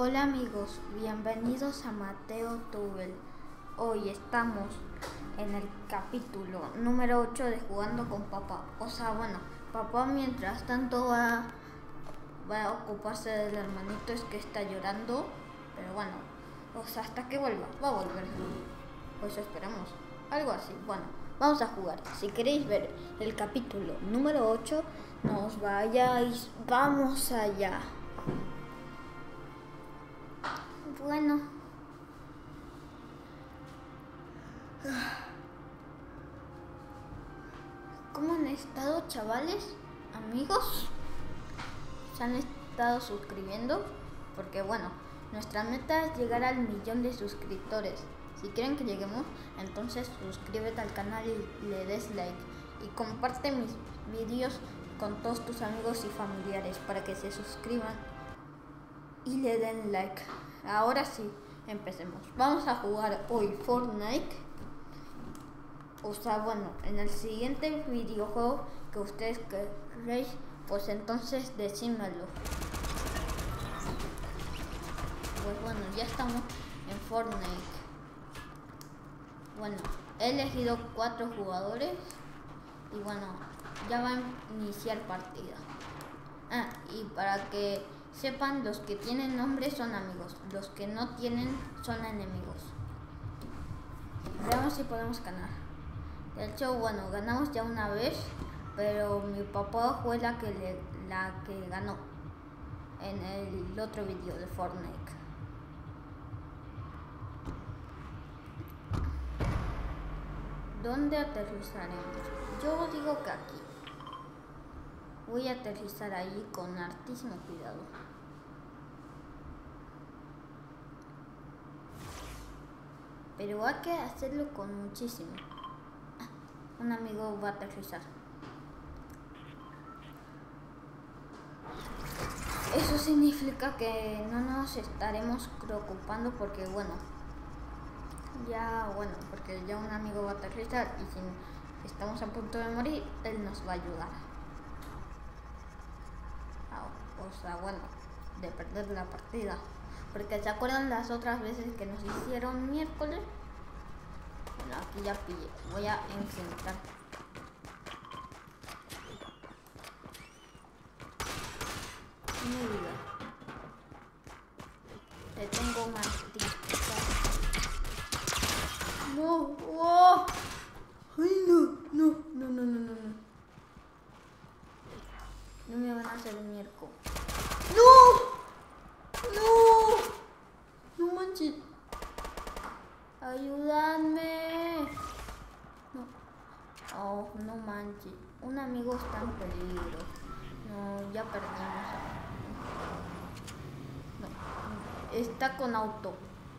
Hola amigos, bienvenidos a Mateo Tubel. Hoy estamos en el capítulo número 8 de Jugando con Papá. Papá mientras tanto va a ocuparse del hermanito que está llorando. Pero hasta que vuelva, va a volver. Pues esperamos, algo así. Vamos a jugar. Si queréis ver el capítulo número 8, no os vayáis, vamos allá. ¿Cómo han estado, chavales? ¿Amigos? ¿Se han estado suscribiendo? Porque nuestra meta es llegar al 1.000.000 de suscriptores. Si quieren que lleguemos, entonces suscríbete al canal y le des like. Y comparte mis vídeos con todos tus amigos y familiares para que se suscriban y le den like. Ahora sí, empecemos. Vamos a jugar hoy Fortnite. En el siguiente videojuego que ustedes queréis, pues entonces decídmelo. Ya estamos en Fortnite. He elegido 4 jugadores y ya va a iniciar partida. Y para que sepan, los que tienen nombre son amigos, los que no tienen son enemigos. Veamos si podemos ganar. De hecho, ganamos ya una vez, pero mi papá fue la que ganó en el otro video de Fortnite. ¿Dónde aterrizaremos? Yo digo que aquí. Voy a aterrizar ahí con hartísimo cuidado. Pero hay que hacerlo con muchísimo. Un amigo va a aterrizar. Eso significa que no nos estaremos preocupando porque porque ya un amigo va a aterrizar y si estamos a punto de morir, él nos va a ayudar. De perder la partida. Porque ¿se acuerdan las otras veces que nos hicieron miércoles? Aquí ya pillé. Voy a enfrentar. Mi vida. Te tengo maldita. No. Oh. Ay, no. No me van a hacer un miércoles. No manches. Ayúdame. No manches. Un amigo está en peligro. No, ya perdimos. No, está con auto.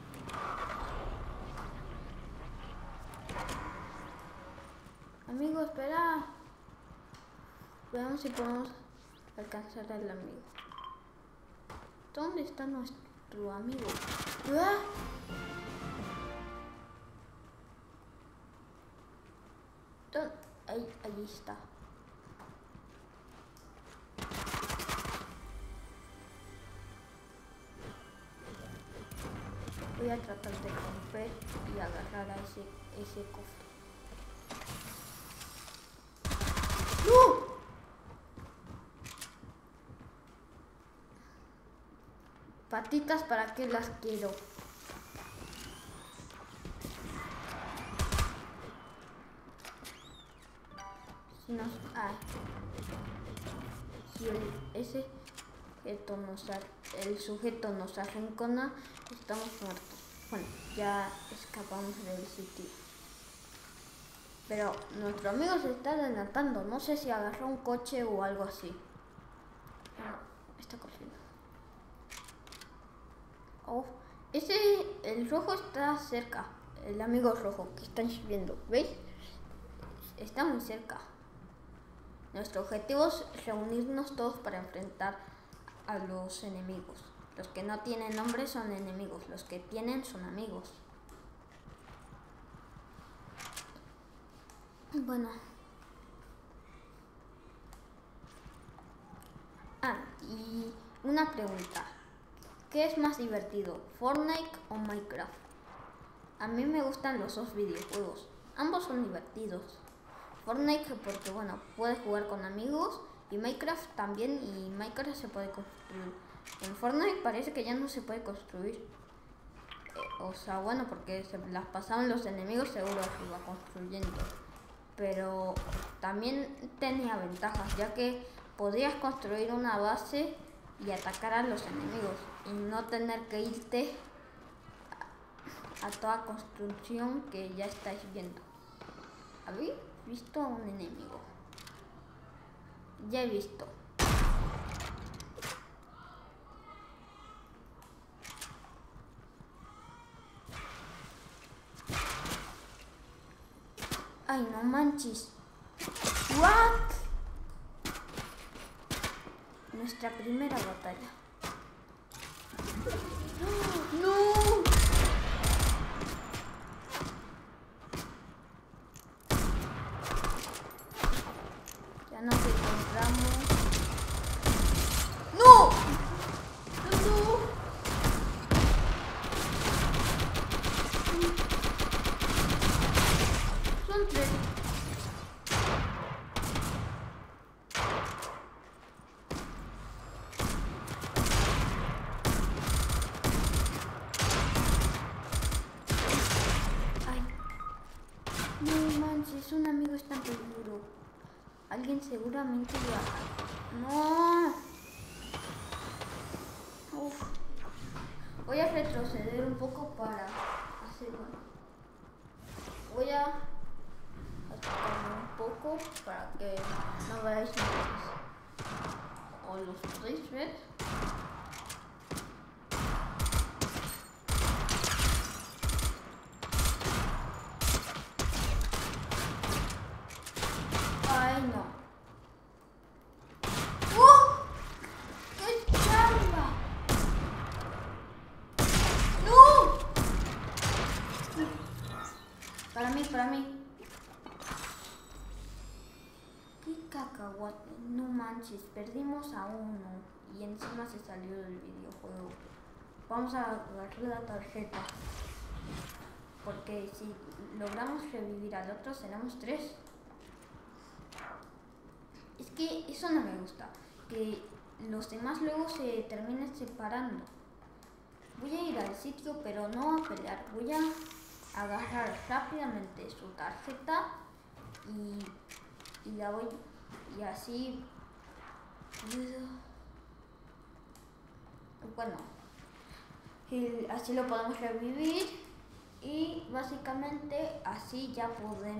Amigo, espera. Veamos si podemos alcanzar al amigo. ¿Dónde está nuestro amigo? ¡Ah! Ahí está. Voy a tratar de romper y agarrar a ese cofre. ¡No! Patitas, ¿para qué las quiero? Si el sujeto nos arrincona, estamos muertos. Ya escapamos del sitio. Pero nuestro amigo se está adelantando. No sé si agarró un coche o algo así. Está corriendo. El rojo está cerca. El amigo rojo que están viendo. ¿Veis? Está muy cerca. Nuestro objetivo es reunirnos todos para enfrentar a los enemigos. Los que no tienen nombre son enemigos. Los que tienen son amigos. Y una pregunta. ¿Qué es más divertido, Fortnite o Minecraft? A mí me gustan los dos videojuegos. Ambos son divertidos. Fortnite porque bueno, puedes jugar con amigos y Minecraft también, y Minecraft se puede construir. En Fortnite parece que ya no se puede construir. O sea, bueno, porque se las pasaban los enemigos, seguro se iba construyendo. Pero también tenía ventajas, ya que podías construir una base y atacar a los enemigos y no tener que irte a toda construcción que ya estáis viendo. ¿Habéis visto a un enemigo? Ya he visto. Ay, no manches. What? Nuestra primera batalla. ¡No! Ya nos encontramos. ¡No! ¡No! Son tres. Si un amigo está en peligro, alguien seguramente va. ¡No! Uf. Voy a retroceder un poco para hacerlo. Voy a acercarme un poco para que no veáis o los podéis ver. Ay, no. ¡Qué chamba! ¡No! Para mí. ¡Qué cacahuate! No manches, perdimos a uno y encima se salió del videojuego. Vamos a agarrar la tarjeta, porque si logramos revivir al otro seremos 3. Es que eso no me gusta, que los demás luego se terminen separando. Voy a ir al sitio, pero no a pelear. Voy a agarrar rápidamente su tarjeta y la voy, y así, bueno, así lo podemos revivir y básicamente así ya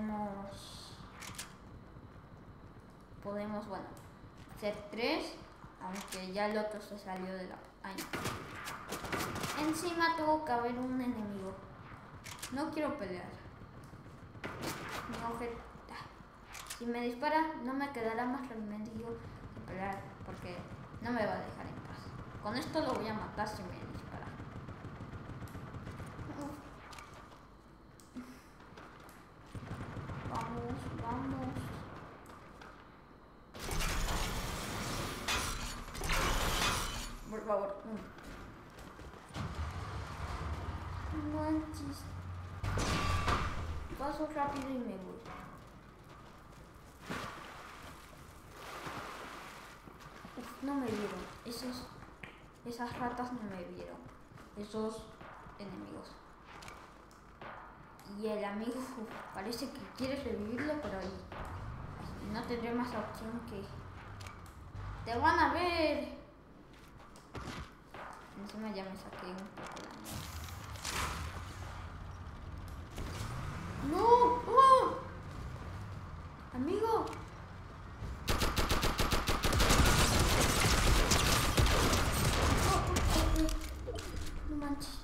podemos bueno, ser 3, aunque ya el otro se salió de la... Ay, no. Encima tuvo que haber un enemigo. No quiero pelear. No, si me dispara no me quedará más remedio que pelear, porque no me va a dejar en paz. Con esto lo voy a matar si me dispara. Vamos. Por favor. No manches. Paso rápido y me voy. No me vieron. Esas ratas no me vieron. Esos enemigos. Y el amigo parece que quiere revivirlo, pero ahí no tendré más opción que... ¡Te van a ver! Encima ya me saqué un poco la mierda. ¡No! ¡Oh! ¡Amigo! No manches.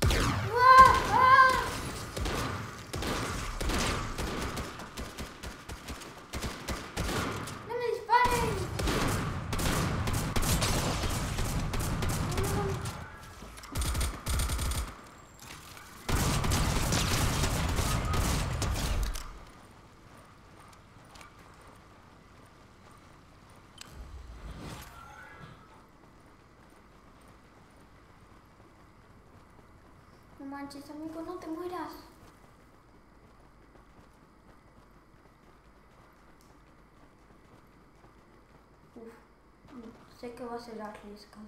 manches, amigo, no te mueras. Sé que va a ser arriesgado.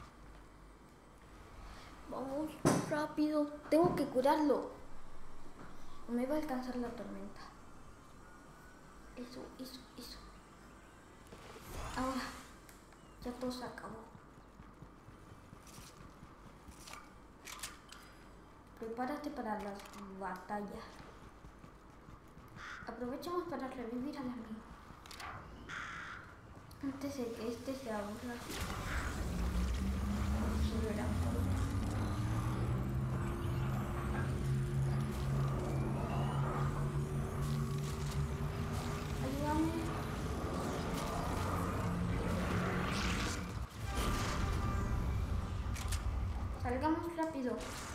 Vamos, rápido. Tengo que curarlo. Me va a alcanzar la tormenta. Eso. Ahora, ya todo se acabó. Prepárate para las batallas. Aprovechemos para revivir al amigo. Antes de que este se aburra. Ayúdame. Salgamos rápido.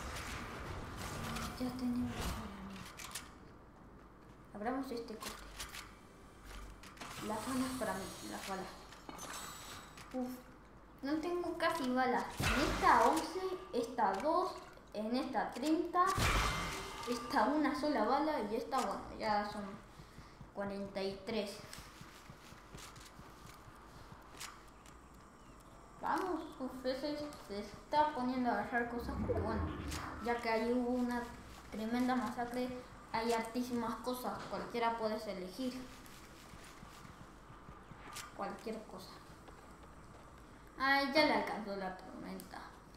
Ya tenemos al amigo. Abramos este corte. Las balas para mí, las balas. No tengo casi balas. En esta 11, esta 2, en esta 30, esta una sola bala y esta, bueno, ya son 43. Vamos, se está poniendo a agarrar cosas porque bueno, ya que ahí hubo una tremenda masacre, hay hartísimas cosas, cualquiera puedes elegir. Cualquier cosa. Ay, ya le alcanzó la tormenta.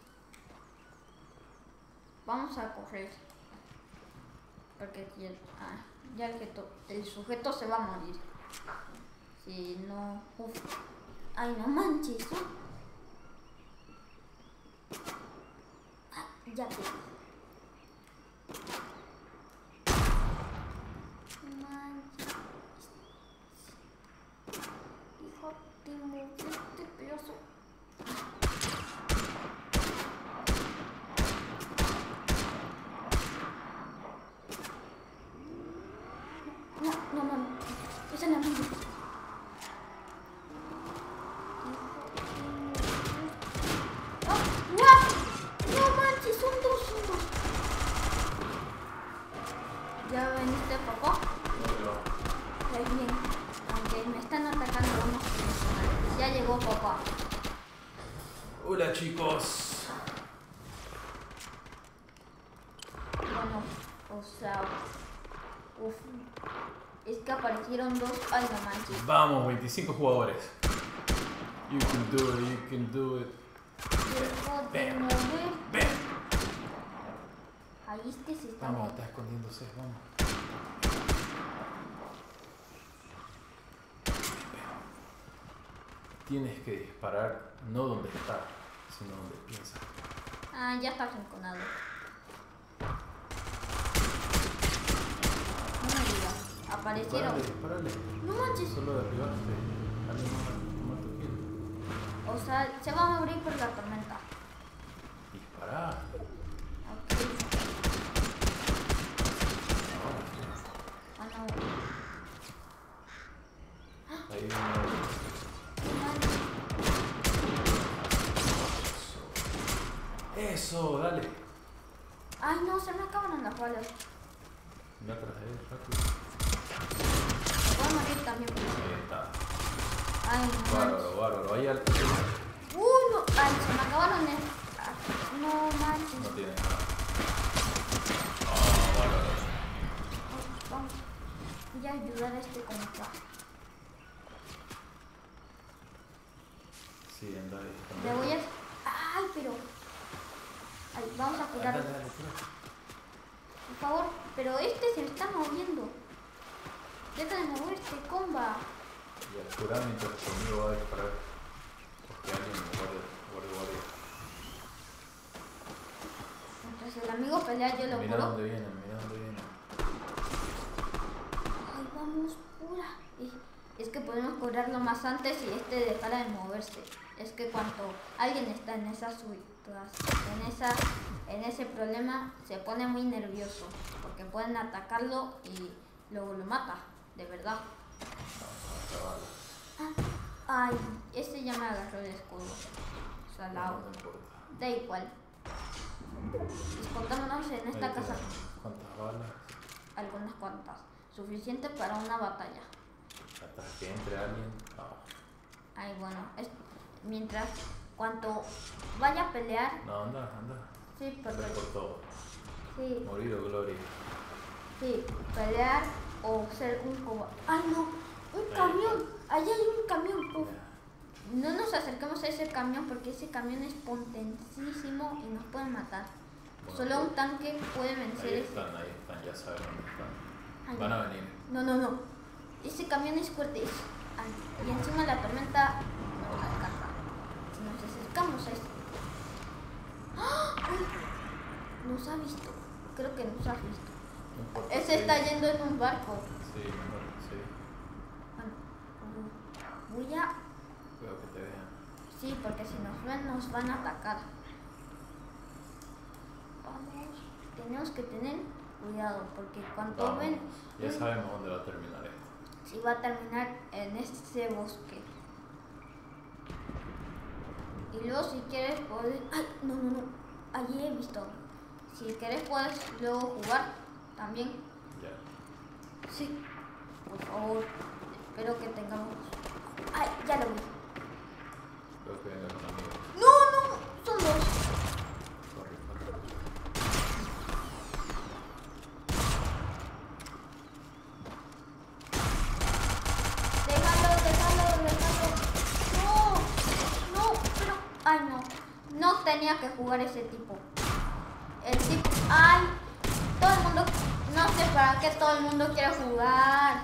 Vamos a correr. Porque ya el sujeto se va a morir. Si no... Ay, no manches. Ya te... Manches. Hijo, te moviste, pedazo. No. Es el amigo. No manches, son dos. ¿Ya veniste, papá? No. Bien. Aunque me están atacando unos personajes. Ya llegó papá. Hola chicos. Bueno, o sea... Es que aparecieron dos... Ay, no manches. Vamos, 25 jugadores. You can do it. Ven. Ahí es que se está... Vamos, está escondiéndose, vamos. Tienes que disparar no donde está, sino donde piensa. Ya está arrinconado. No me digas. Aparecieron. Disparale. No manches. Solo derribaste. Alguien más tu kill. O sea, se va a morir por la tormenta. Dispará. Ok. No. Ahí viene. Eso, dale. Ay, no, se me acabaron las balas. Me atrás de él, rápido. Voy a morir también por eso. Ahí está. Ay, no manches. Bárbaro. Ahí al... No. Ay, se me acabaron no manches. No tiene nada. Bárbaro. Vamos. Voy a ayudar a este contra. Sí, anda ahí. Le voy a... Ay, pero... Ay, vamos a curarlo. Dale, Por favor, pero este se está moviendo. Deja de moverte, comba. Y al curar mientras conmigo va a disparar. Porque alguien me guardia. Mientras el amigo pelea, yo lo Mira curo. dónde vienen. Ay, vamos, cura. Es que podemos curarlo más antes y este dejara de moverse. Es que cuando alguien está en esa en ese problema, se pone muy nervioso. Porque pueden atacarlo y luego lo mata, de verdad. Ay, ese ya me agarró el escudo. Salado. No importa. Da igual. Escondámonos en esta Ahí casa. tenemos. ¿Cuántas balas? Algunas cuantas. Suficiente para una batalla. Hasta que entre alguien. No. Ay, bueno. Mientras, cuando vaya a pelear. No, anda. Sí, Anda porque. por todo. Sí, Morir o gloria. sí. Pelear o ser un cobarde. ¡Ay, no! ¡Un camión! ¡Allá hay un camión! Uf. No nos acercamos a ese camión porque ese camión es potentísimo y nos puede matar. Bueno, Solo un tanque puede vencer ahí ese. están, ya saben dónde están. Ay, Van a venir. No. Ese camión es fuerte. Y encima la tormenta nos alcanza. Si nos acercamos a ese. ¡Ah! ¡Ay! Nos ha visto. Creo que nos ha visto. No importa, Ese sí. está yendo en un barco. Sí, mejor, sí. Bueno, voy a. Cuidado que te vean. Sí, porque si nos ven nos van a atacar. Vamos. Tenemos que tener cuidado porque cuando Vamos, ven. ya sabemos dónde va a terminar esto. Si va a terminar en ese bosque. Y luego si quieres puedes... ¡Ay! No. Allí he visto. Si quieres puedes luego jugar también. Ya. Sí. Por favor. Espero que tengamos... ¡Ay! Ya lo vi. Creo que venga con amigos. No. Son dos. Corre. Déjalo. No. Pero... ¡Ay, no! No tenía que jugar ese tipo. El tipo... ¡Ay! Todo el mundo... No sé para qué todo el mundo quiere jugar.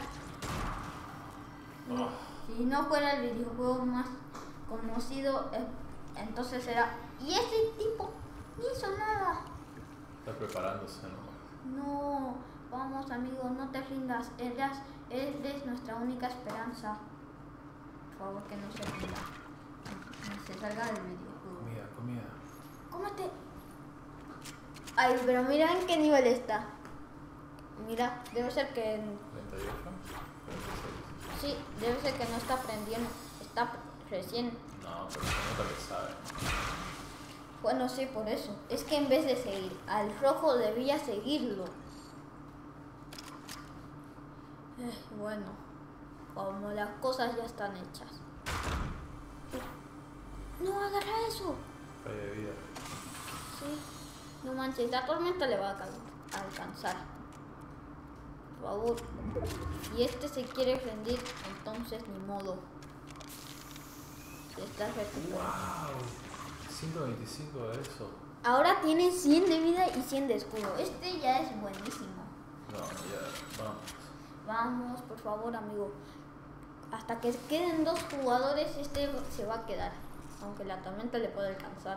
Oh. Si no fuera el videojuego más conocido, entonces era... Y ese tipo no hizo nada. Está preparándose nomás. No, vamos amigo, no te rindas. Eres nuestra única esperanza. Por favor, que no se rinda. Ni se salga del videojuego. Comida. ¡Cómete! Ay, pero mira en qué nivel está. Mira, debe ser que... 38, 46. Sí, debe ser que no está aprendiendo. Está recién... No, pero se nota que sabe. Bueno, sí, por eso. Es que en vez de seguir al rojo debía seguirlo. Bueno, como las cosas ya están hechas. No, agarra eso. Rey de vida. Sí. No manches, la tormenta le va a alcanzar. Por favor. Si este se quiere rendir, entonces ni modo. Si estás recuperado. ¡Wow! 125 de eso. Ahora tiene 100 de vida y 100 de escudo. Este ya es buenísimo. No, ya, vamos. Vamos, por favor, amigo. Hasta que queden dos jugadores, este se va a quedar. Aunque la tormenta le puede alcanzar.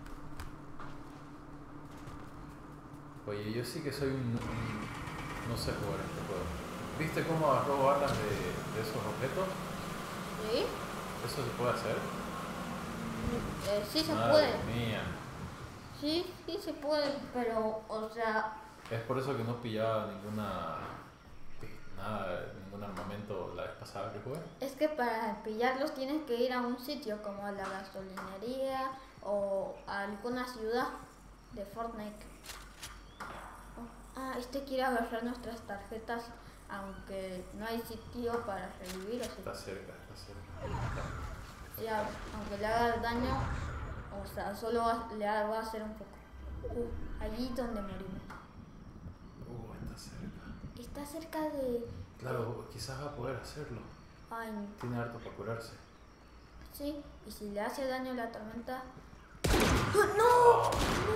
Oye, yo sí que soy no sé jugar este juego. ¿Viste cómo agarró balas de esos objetos? ¿Sí? ¿Eso se puede hacer? Sí se Madre puede. mía. Sí se puede, pero, o sea... Es por eso que no pillaba ningún armamento la vez pasada que jugué. Es que para pillarlos tienes que ir a un sitio como a la gasolinería o a alguna ciudad de Fortnite. Este quiere agarrar nuestras tarjetas, aunque no hay sitio para revivir. O sea, Está cerca. sí, aunque le haga daño, o sea, solo le va a hacer un poco. Allí donde morimos. Está cerca. Está cerca de... Claro, quizás va a poder hacerlo. Ay, Tiene harto para curarse. sí, y si le hace daño la tormenta... ¡No!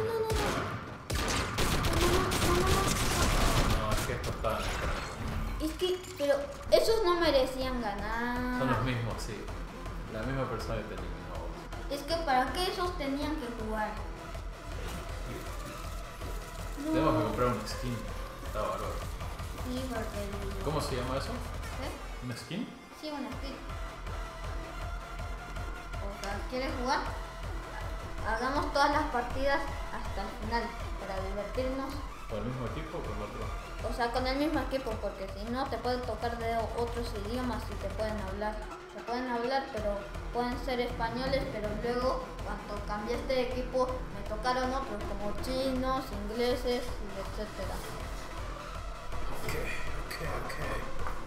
No, es que estos están. Es que, pero esos no merecían ganar. Son los mismos, sí. La misma persona que te eliminó a vos. Es que para qué esos tenían que jugar. Tenemos que comprar un skin. Está bárbaro. Sí, porque... ¿Cómo se llama eso? ¿Eh? ¿Un skin? Sí, una skin. O sea, ¿quieres jugar? Hagamos todas las partidas hasta el final para divertirnos ¿Con el mismo equipo o con otro? O sea, con el mismo equipo, porque si no te pueden tocar de otros idiomas y te pueden hablar. Te pueden hablar, pero pueden ser españoles, pero luego cuando cambiaste de equipo me tocaron otros como chinos, ingleses, etcétera. Okay.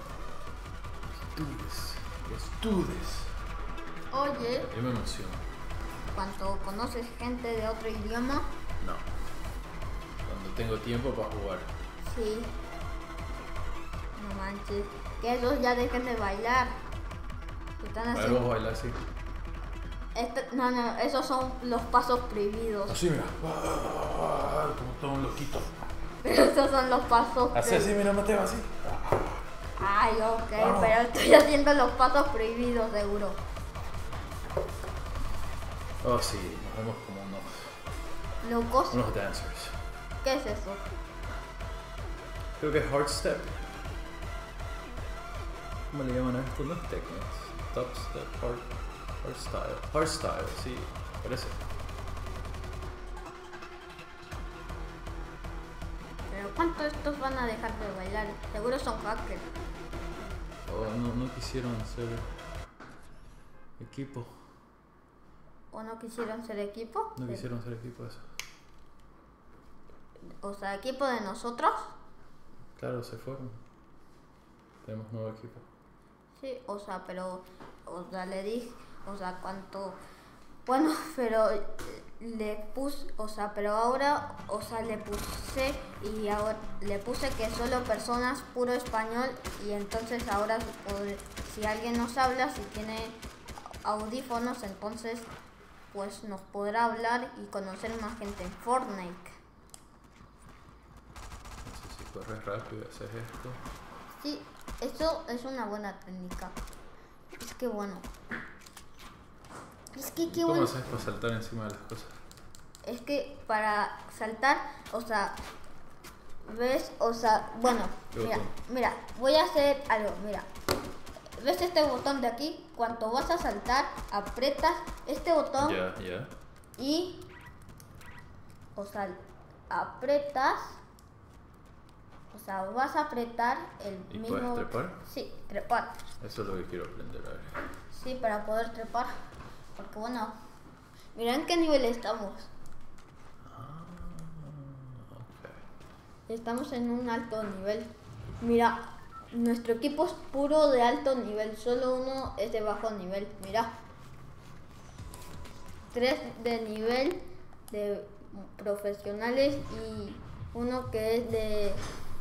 Let's do this. Oye, Yo me emociono. cuando conoces gente de otro idioma, No. Cuando tengo tiempo para jugar. sí. No manches. Que esos ya dejen de bailar. Están A ver, haciendo... vos bailar así. No, esos son los pasos prohibidos. Así, mira. Como todo un loquito. Pero esos son los pasos Así, mira, Mateo, así. Ay, ok, Vamos. pero estoy haciendo los pasos prohibidos, seguro. Oh, sí, nos vemos como Locos, unos dancers. ¿qué es eso? Creo que es hard step. ¿Cómo le llaman a esto? No es techno, es top step, hard style. Hard style, sí, parece. Pero ¿cuánto estos van a dejar de bailar? Seguro son hackers. Oh, no quisieron ser equipo. ¿O no quisieron ser equipo? No quisieron ser equipo eso. O sea, equipo de nosotros. Claro, se fueron. Tenemos nuevo equipo. Sí, o sea, pero... O sea, le dije... O sea, cuánto... Bueno, pero le puse... O sea, pero ahora... O sea, le puse... Y ahora le puse que solo personas puro español. Y entonces ahora... Si alguien nos habla, si tiene audífonos, entonces... Pues nos podrá hablar y conocer más gente en Fortnite. No sé si corres rápido y haces esto. Sí, eso es una buena técnica. Es que bueno. Es que qué ¿Cómo bueno. haces para saltar encima de las cosas? Es que para saltar, o sea, ¿ves? O sea, bueno, ¿Qué mira, botón? mira, voy a hacer algo, mira. ¿Ves este botón de aquí? Cuando vas a saltar, aprietas este botón Ya. y, o sea, aprietas, o sea, vas a apretar el ¿Y mismo... puedes trepar? Sí, trepar. Eso es lo que quiero aprender, a ver. Sí, para poder trepar. Porque bueno, mira en qué nivel estamos. Ok. Estamos en un alto nivel. Mira, nuestro equipo es puro de alto nivel. Solo uno es de bajo nivel. Mira. 3 de nivel de profesionales y uno que es de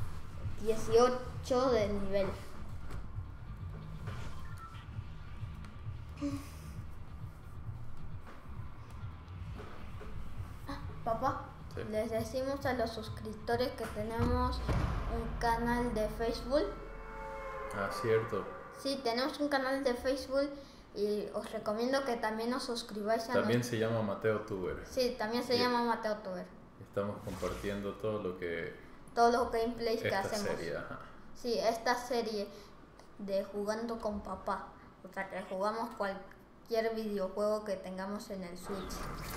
18 de nivel. Papá, Sí. les decimos a los suscriptores que tenemos un canal de Facebook. Ah, cierto. Sí, tenemos un canal de Facebook y os recomiendo que también os suscribáis a También se llama Mateo Tuber. Sí, también se Sí. llama Mateo Tuber. Estamos compartiendo todo lo que Todos los gameplays que esta hacemos. serie, ajá. Sí, esta serie de Jugando con Papá. O sea, que jugamos cualquier videojuego que tengamos en el Switch.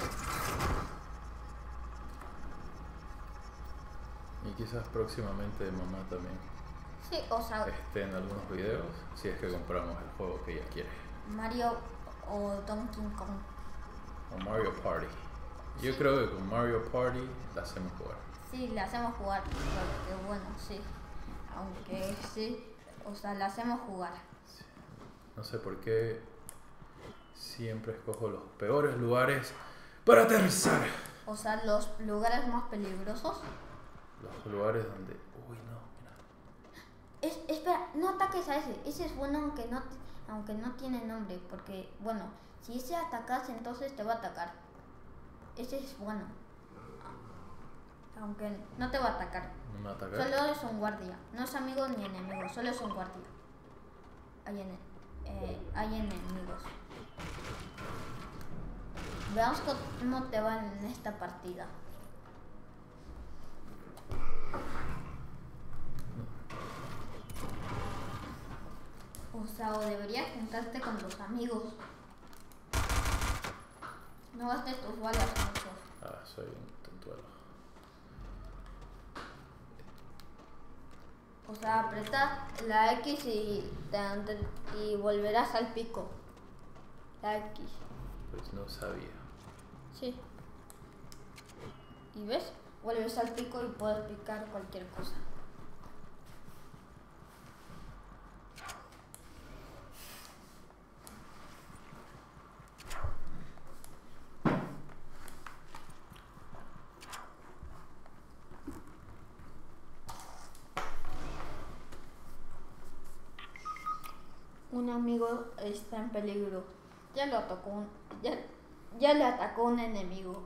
Y quizás próximamente mamá también Sí, o sea, esté en algunos videos, si es que compramos el juego que ella quiere. Mario o Donkey Kong. O Mario Party. Yo creo que con Mario Party la hacemos jugar. Sí, le hacemos jugar, porque bueno, sí. Aunque sí, o sea, le hacemos jugar. No sé por qué siempre escojo los peores lugares para aterrizar. O sea, los lugares más peligrosos. Los lugares donde... Uy, no, mira. Espera, no ataques a ese. Ese es bueno aunque no tiene nombre. Porque, bueno, si ese atacas, entonces te va a atacar. Ese es bueno. Aunque no te va a atacar. ¿No me va a atacar? Solo es un guardia. No es amigo ni enemigo, solo es un guardia. Hay enemigos. Veamos cómo te va en esta partida. O sea, o deberías juntarte con tus amigos. No gastes tus balas mucho. Ah, soy un tontuelo. O sea, apreta la X y volverás al pico. La X. Pues no sabía. Sí. ¿Y ves? Vuelves al pico y puedes picar cualquier cosa. Un amigo está en peligro. Ya le atacó un enemigo.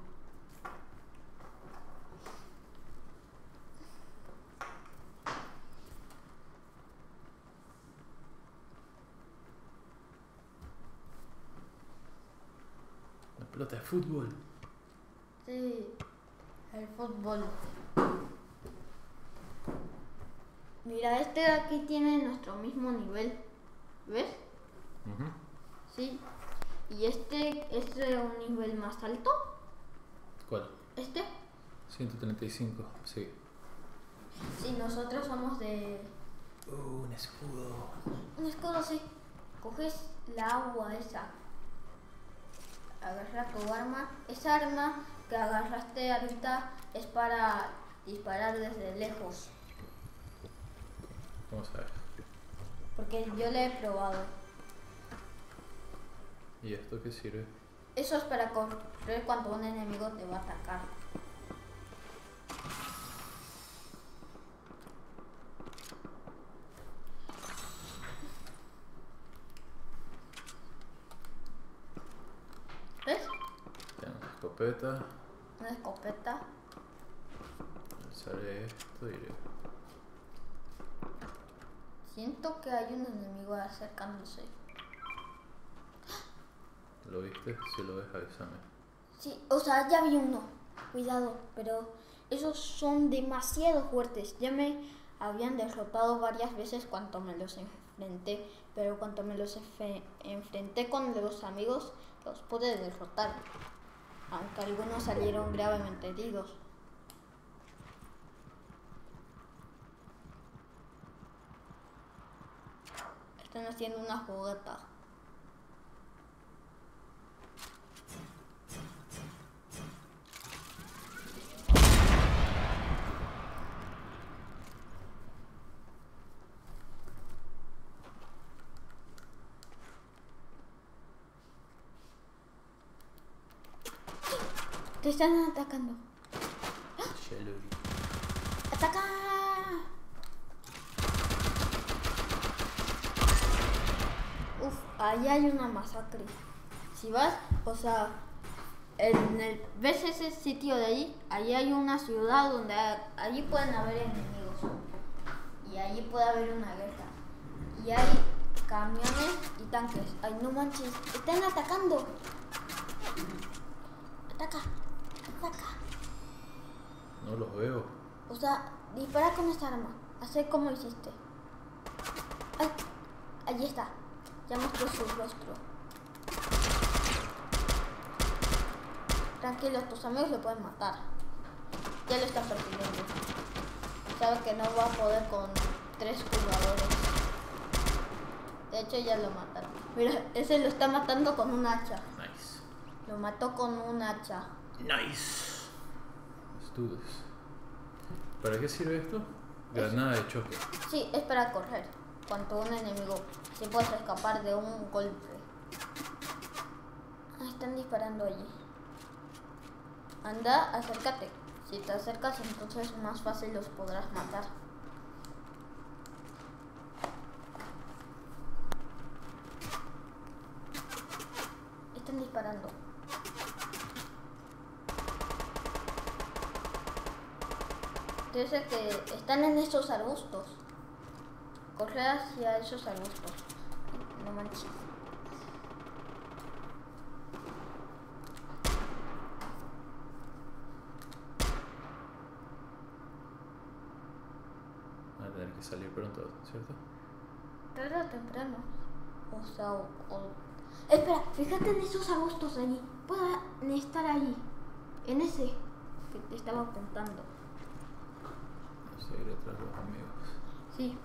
Una pelota de fútbol. Sí, el fútbol. Mira, este de aquí tiene nuestro mismo nivel. ¿Ves? Ujú. Sí. ¿Y este es de un nivel más alto? ¿Cuál? ¿Este? 135, sí. Sí, nosotros somos de... Un escudo. Un escudo, sí. Coges la agua esa. Agarra tu arma. Esa arma que agarraste ahorita es para disparar desde lejos. Vamos a ver. Porque yo la he probado. ¿Y esto qué sirve? Eso es para correr cuando un enemigo te va a atacar. ¿Ves? Tengo una escopeta. Una escopeta. Alzaré esto y iré. Siento que hay un enemigo acercándose. ¿Lo viste? Si lo ves, avísame. Sí, o sea, ya vi uno. Cuidado, pero esos son demasiado fuertes. Ya me habían derrotado varias veces cuando me los enfrenté. Pero cuando me los enfrenté con los amigos, los pude derrotar. Aunque algunos salieron gravemente heridos. Están haciendo una jugada. Te están atacando. Shelly. ¡Ataca! Uf, ahí hay una masacre. Si vas, o sea, ¿ves ese sitio de ahí? Ahí hay una ciudad donde allí pueden haber enemigos. Y allí puede haber una guerra. Y hay camiones y tanques. Ay, no manches, están atacando. Ataca, ataca. No los veo. O sea, dispara con esta arma. Haz como hiciste. ¡Ay! Allí está. Ya mostró su rostro. Tranquilo, tus amigos lo pueden matar. Ya lo están persiguiendo. Sabe que no va a poder con 3 jugadores. De hecho, ya lo mataron. Mira, ese lo está matando con un hacha. Nice. Lo mató con un hacha. Nice. Estudios. ¿Para qué sirve esto? Granada de choque. Sí, es para correr. Cuando un enemigo se puede escapar de un golpe. Ah, están disparando allí. Anda, acércate. Si te acercas, entonces más fácil los podrás matar. Están disparando. Dice que están en esos arbustos. Corre hacia esos arbustos. No manches. Van a tener que salir pronto, ¿cierto? Tarde o temprano. O sea, espera, fíjate en esos arbustos allí. Pueden estar allí. En ese que te estaba apuntando. Seguiré tras los amigos. Sí.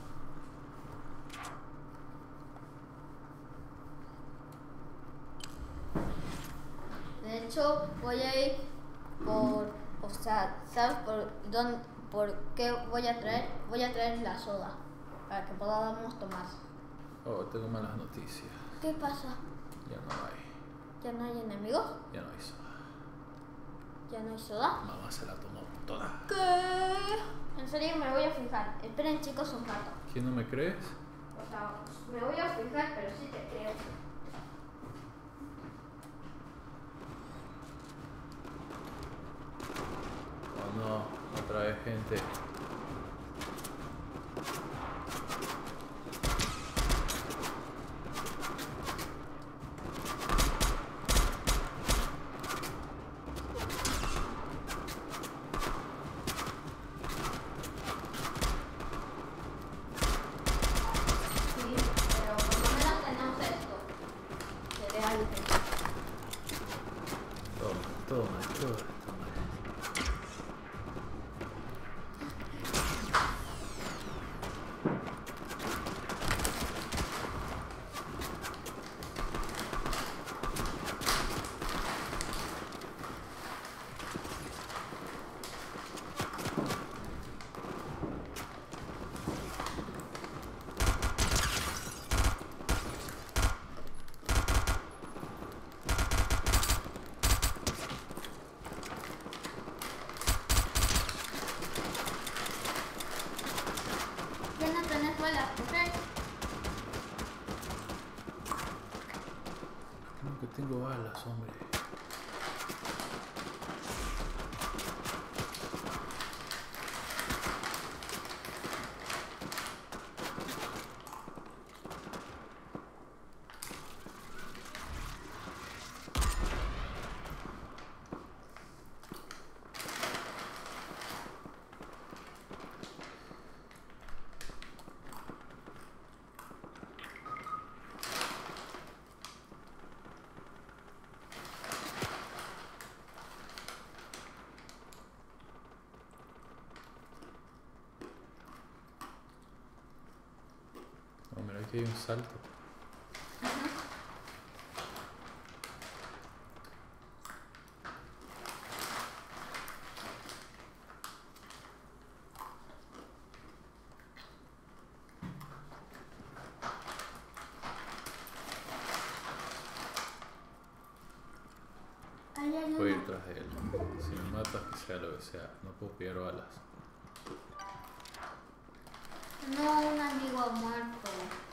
De hecho, voy a ir por, o sea, ¿sabes por qué voy a traer? Voy a traer la soda para que podamos tomar. Oh, tengo malas noticias. ¿Qué pasa? Ya no hay. ¿Ya no hay enemigos? Ya no hay soda. ¿Ya no hay soda? Mamá se la tomó toda. ¿Qué? En serio me voy a fijar. Esperen chicos un rato. ¿Quién no me crees? O sea, me voy a fijar, pero sí te creo. Oh no, otra vez gente. Sí, pero por lo menos tenemos esto. Cereales. Toma. Ya no tenés balas, ¿ok? Creo que tengo balas, hombre. Oh, mira, aquí hay un salto. Ahí hay Voy a ir uno. tras de él. Si me matas, que sea lo que sea. No puedo pillar balas. No, un amigo ha muerto.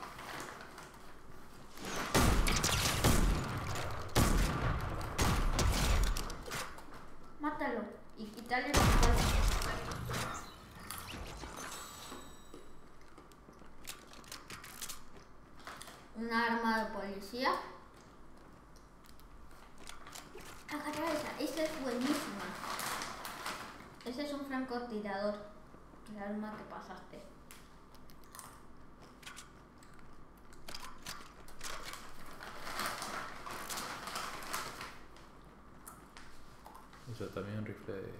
Mátalo y quítale las balas. Un arma de policía. Agarra esa es buenísima. Ese es un francotirador. El arma que pasaste. O sea, también un rifle de...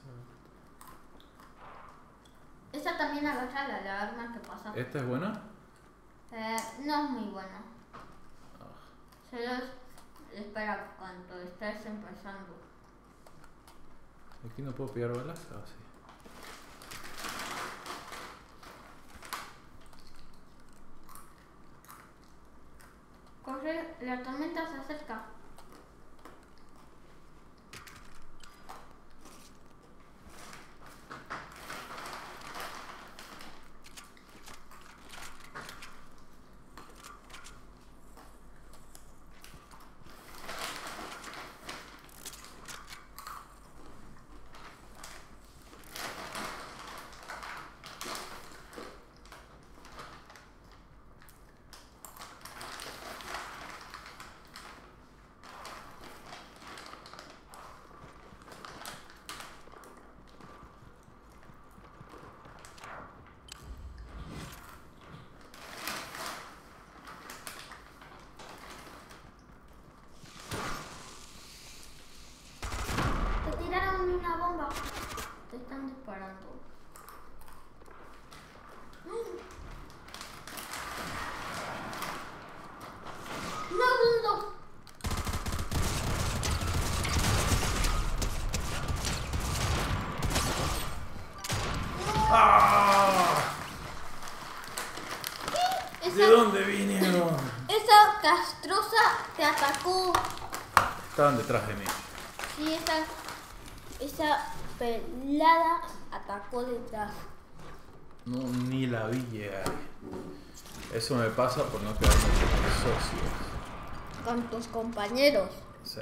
Esa también agarra la arma que pasaste. ¿Esta es buena? No es muy buena. Ah, Solo espera cuando estés empezando. ¿aquí no puedo pillar balas? Ah, sí. Corre, la tormenta se acerca. Te tiraron una bomba. Te están disparando. No. ¡Ah! ¿De dónde vinieron? Esa castrosa te atacó. Estaban detrás de mí. Sí, esa pelada atacó detrás. No, ni la vi llegar. Eso me pasa por no quedarme con mis socios. Con tus compañeros. Sí.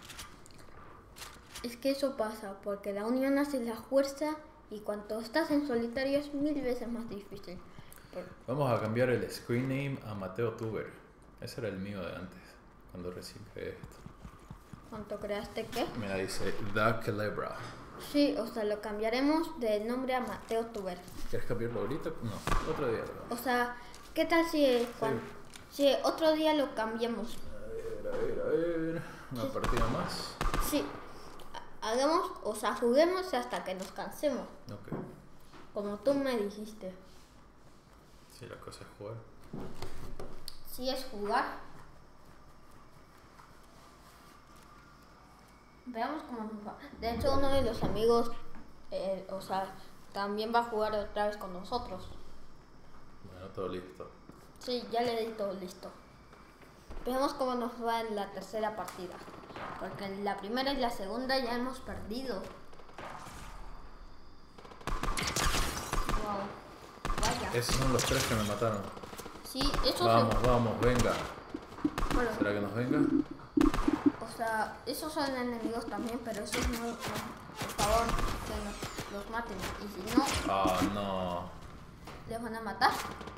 Es que eso pasa, porque la unión hace la fuerza y cuando estás en solitario es 1000 veces más difícil. Vamos a cambiar el screen name a Mateo Tuber. Ese era el mío de antes, cuando recién creé esto. ¿Cuánto creaste qué? Mira, dice The Celebra. Sí, o sea, lo cambiaremos de nombre a Mateo Tuber. ¿Quieres cambiarlo ahorita? No, otro día. O sea, ¿qué tal si otro día lo cambiamos? A ver. Una partida más. Sí, hagamos, o sea, juguemos hasta que nos cansemos. Ok. Como tú me dijiste. Sí, la cosa es jugar. Sí, es jugar. Veamos cómo nos va. De hecho, uno de los amigos, o sea, también va a jugar otra vez con nosotros. Bueno, todo listo. Sí, ya le di todo listo. Veamos cómo nos va en la tercera partida. Porque en la primera y la segunda ya hemos perdido. Wow. Vaya. Esos son los 3 que me mataron. Sí, eso Vamos, venga. Bueno, ¿Será que nos venga? o sea, esos son enemigos también, pero esos no, por favor, que los maten. Y si no, Ah, no. les van a matar.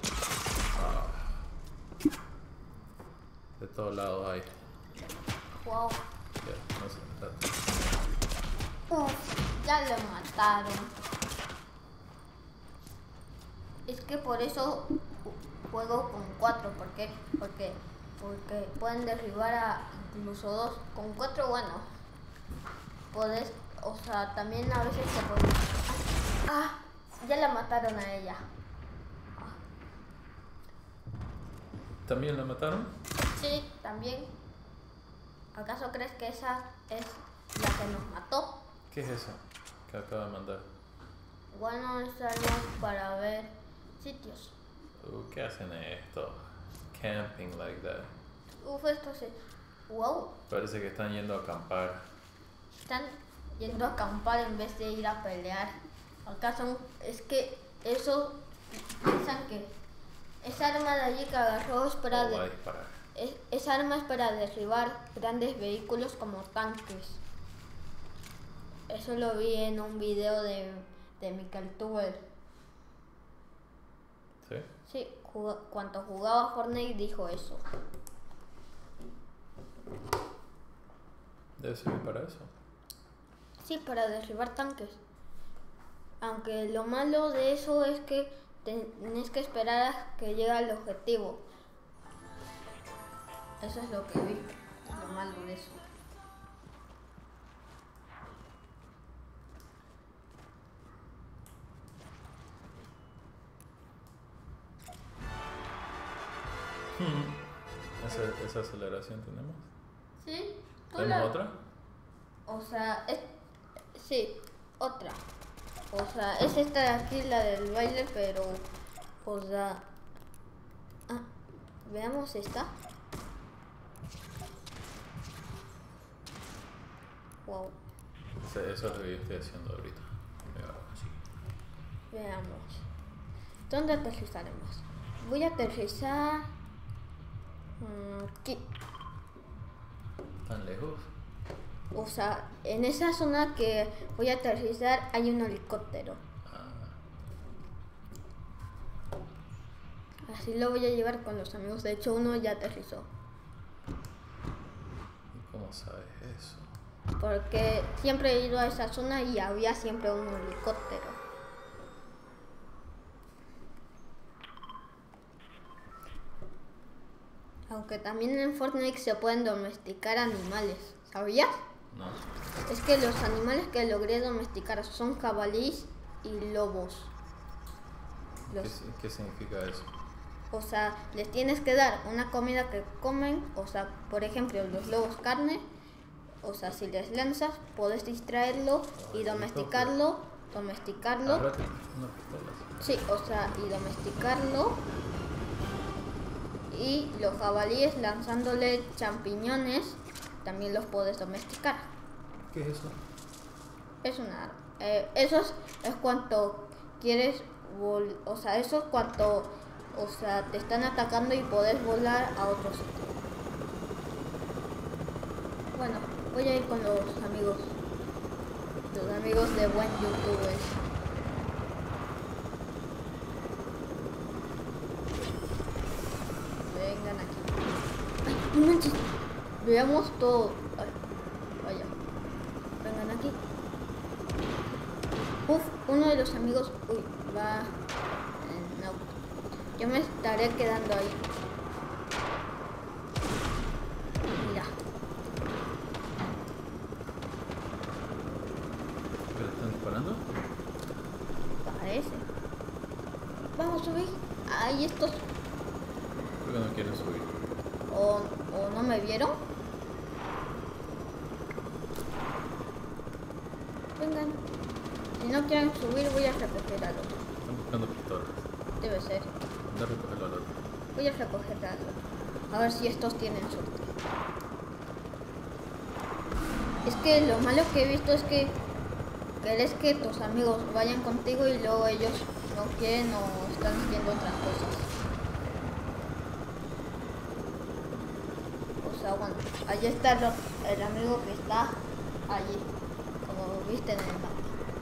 De todos lados hay. Wow. Ya, no sé. Ya lo mataron. Es que por eso juego con 4, porque pueden derribar a incluso 2. Con 4, bueno, podés, o sea, también a veces se puede. Ya la mataron a ella. ¿También la mataron? Sí, también. ¿Acaso crees que esa es la que nos mató? ¿Qué es eso que acaba de mandar? Bueno, es algo para ver sitios. ¿Qué hacen esto? Camping like that. Esto sí. Wow. Parece que están yendo a acampar. Están yendo a acampar en vez de ir a pelear. ¿Acaso es que eso piensan que esa arma de allí que agarró es para disparar. esa arma es para derribar grandes vehículos como tanques? Eso lo vi en un video de Michael Tuber. ¿Sí? Sí, cuando jugaba Fortnite dijo eso. ¿Debe servir para eso? Sí, para derribar tanques. Aunque lo malo de eso es que tenés que esperar a que llegue al objetivo. Eso es lo que vi, lo malo de eso. ¿Esa aceleración tenemos? ¿Sí? ¿Tenemos otra? O sea, sí, otra. O sea, es esta de aquí, la del baile, pero... O sea... veamos esta. Wow. Eso es lo que yo estoy haciendo ahorita. Veamos. ¿Dónde aterrizaremos? Voy a aterrizar... aquí. ¿Tan lejos? O sea, en esa zona que voy a aterrizar hay un helicóptero. Así lo voy a llevar con los amigos. De hecho, uno ya aterrizó. ¿Y cómo sabes eso? Porque siempre he ido a esa zona y había siempre un helicóptero. Aunque también en Fortnite se pueden domesticar animales. ¿Sabías? No. Es que los animales que logré domesticar son jabalíes y lobos. ¿Qué significa eso? O sea, les tienes que dar una comida que comen, o sea, por ejemplo, los lobos carne, o sea, si les lanzas, podés distraerlo y domesticarlo. Agárrate una pistola. Sí, o sea, y domesticarlo. Y los jabalíes lanzándole champiñones, también los podés domesticar. ¿Qué es eso? Es una... eso es cuanto quieres... O sea, eso es cuanto... O sea, te están atacando y podés volar a otro sitio. Bueno, voy a ir con los amigos. Los amigos de buen youtubers. Vengan aquí. ¡Ay, no manches! Veamos todo. Ay, vaya. Vengan aquí. Uf, uno de los amigos... Uy, va en auto. Yo me estaré quedando ahí. Mira. ¿Qué le están disparando? Parece. Vamos a subir. Ahí estos. ¿Por qué no quieren subir? ¿O no me vieron? Vengan. Si no quieren subir, voy a recoger al otro. Están buscando pistolas. Debe ser. Anda a recogerlo al otro. Voy a recoger al otro. A ver si estos tienen suerte. Es que lo malo que he visto es que querés que tus amigos vayan contigo y luego ellos no quieren o están haciendo otras cosas. O sea, bueno, allí está el amigo que está allí, como viste en el mapa.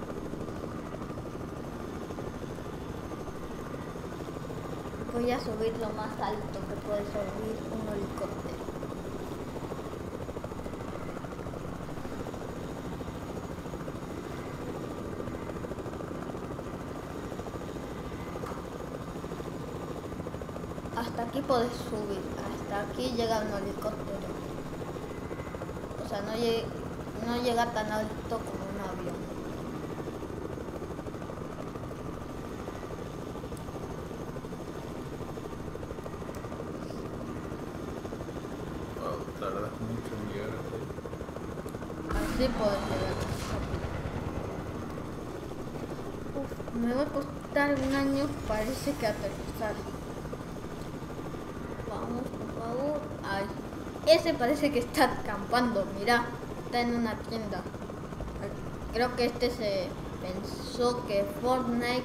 Voy a subir lo más alto que puede subir un helicóptero. Hasta aquí podés subir, hasta aquí llega un helicóptero. O sea, no llega tan alto como un avión. Wow, tardas mucho en llegar hasta ahí. Así podés llegar más rápido. Uf, me va a costar un año, parece que aterrizar. Vamos, por favor. Ay, ese parece que está acampando, mira, está en una tienda. Creo que este se pensó que Fortnite,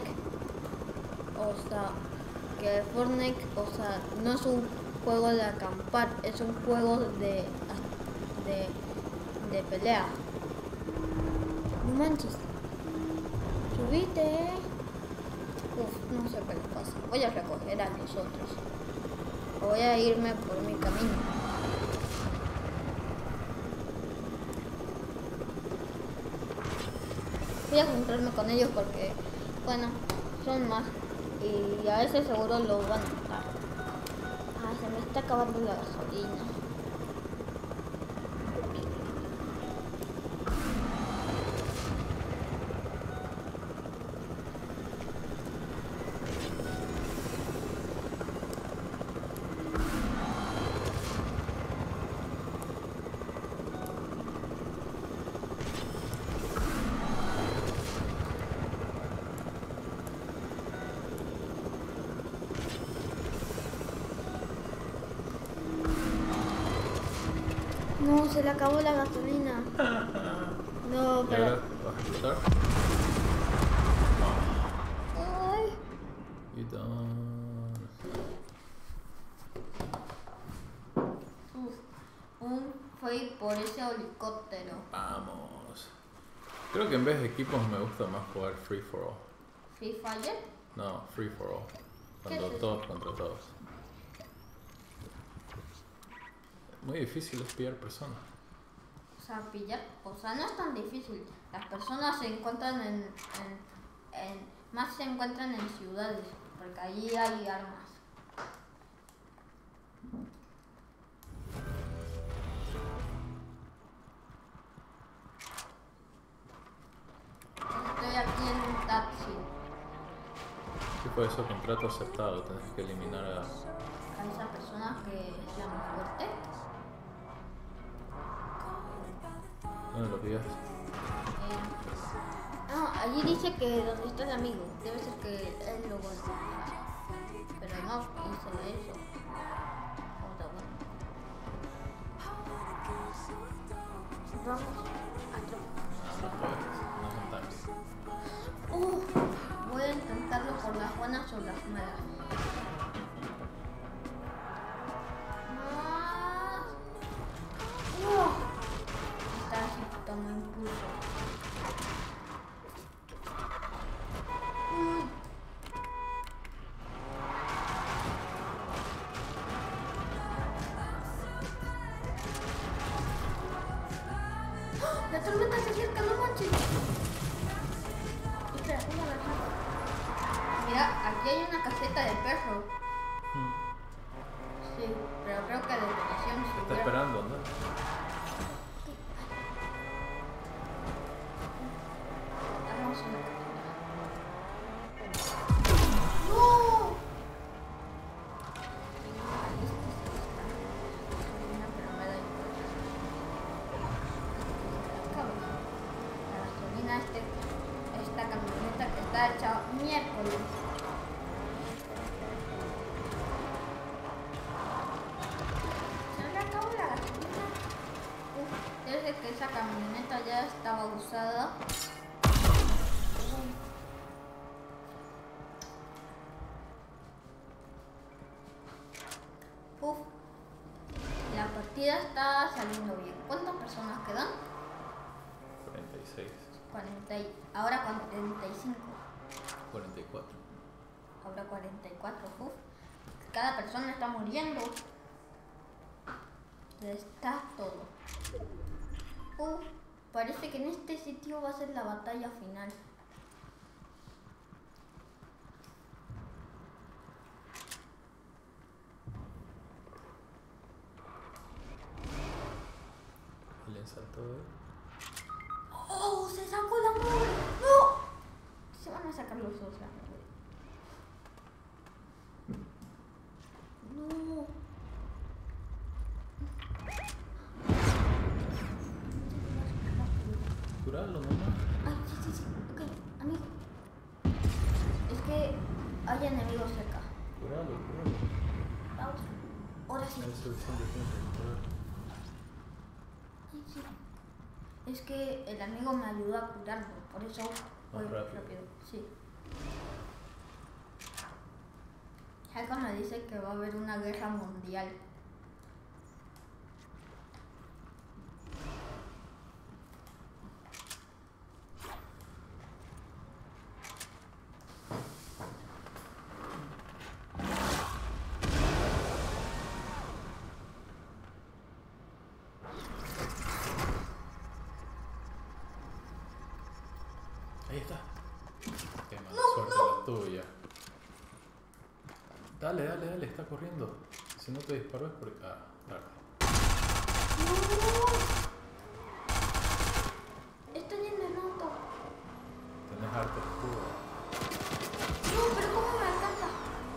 o sea, no es un juego de acampar, es un juego de pelea. No manches. Subite. Uf, no sé qué le pasa. Voy a recoger a los otros. Voy a irme por mi camino. Voy a juntarme con ellos porque, bueno, son más y a ese seguro lo van a matar. Ah, se me está acabando la gasolina. No, se le acabó la gasolina. No, ¿Y pero... ahora vas a explotar? Ay. Y tan... Fue por ese helicóptero. Vamos. Creo que en vez de equipos me gusta más jugar Free for All. ¿Free Fire? No, Free for All. ¿Qué Cuando es eso? todos contra todos. Muy difícil es pillar personas. O sea, pillar, o sea, no es tan difícil. Las personas se encuentran más se encuentran en ciudades, porque allí hay armas. Estoy aquí en un taxi. Sí, por eso contrato aceptado, tenés que eliminar a esa persona que es la más fuerte. ¿Dónde lo pillaste? No, allí dice que donde está el amigo, debe ser que él lo golpea. Pero no, hice eso. Otra, bueno. Vamos a No, no puedes, no son tanques. voy a intentarlo por las buenas o las malas. Más. Está así, toma impulso. La tormenta se acerca, no manches. Espera, voy a bajar. Mira, aquí hay una caseta de perro. Sí, pero creo que la detonación se Está esperando, ¿no? Hagamos una caseta. ¡No! Ahí está. Pero me da igual. La gasolina, esta camioneta que está hecha miércoles. Se me acabó la gasolina. Desde que esa camioneta ya estaba usada. Uf, la partida está saliendo bien. ¿Cuántas personas quedan? 46. 40 ahora 45. 44. Ahora 44. Uf, cada persona está muriendo. Está todo. Parece que en este sitio va a ser la batalla final. ¿Alguien saltó de él? ¡Oh! ¡Se sacó la mugre! ¡No! Se van a sacar los dos la mugre. ¡No! Curalo nomás. Ay, sí. Ok, amigo. Es que hay enemigos cerca. Curalo. Vamos. Ahora sí. Hay suficiente tiempo para curar. Ay, sí. Es que el amigo me ayudó a curarlo, por eso voy Más rápido. Sí. Algo me dice que va a haber una guerra mundial. Ahí está. Qué mala suerte la tuya. Dale, está corriendo. Si no te disparó es porque... Ah, claro. ¡No! Estoy en el auto. Tenés harto escudo. No, pero ¿cómo me alcanza?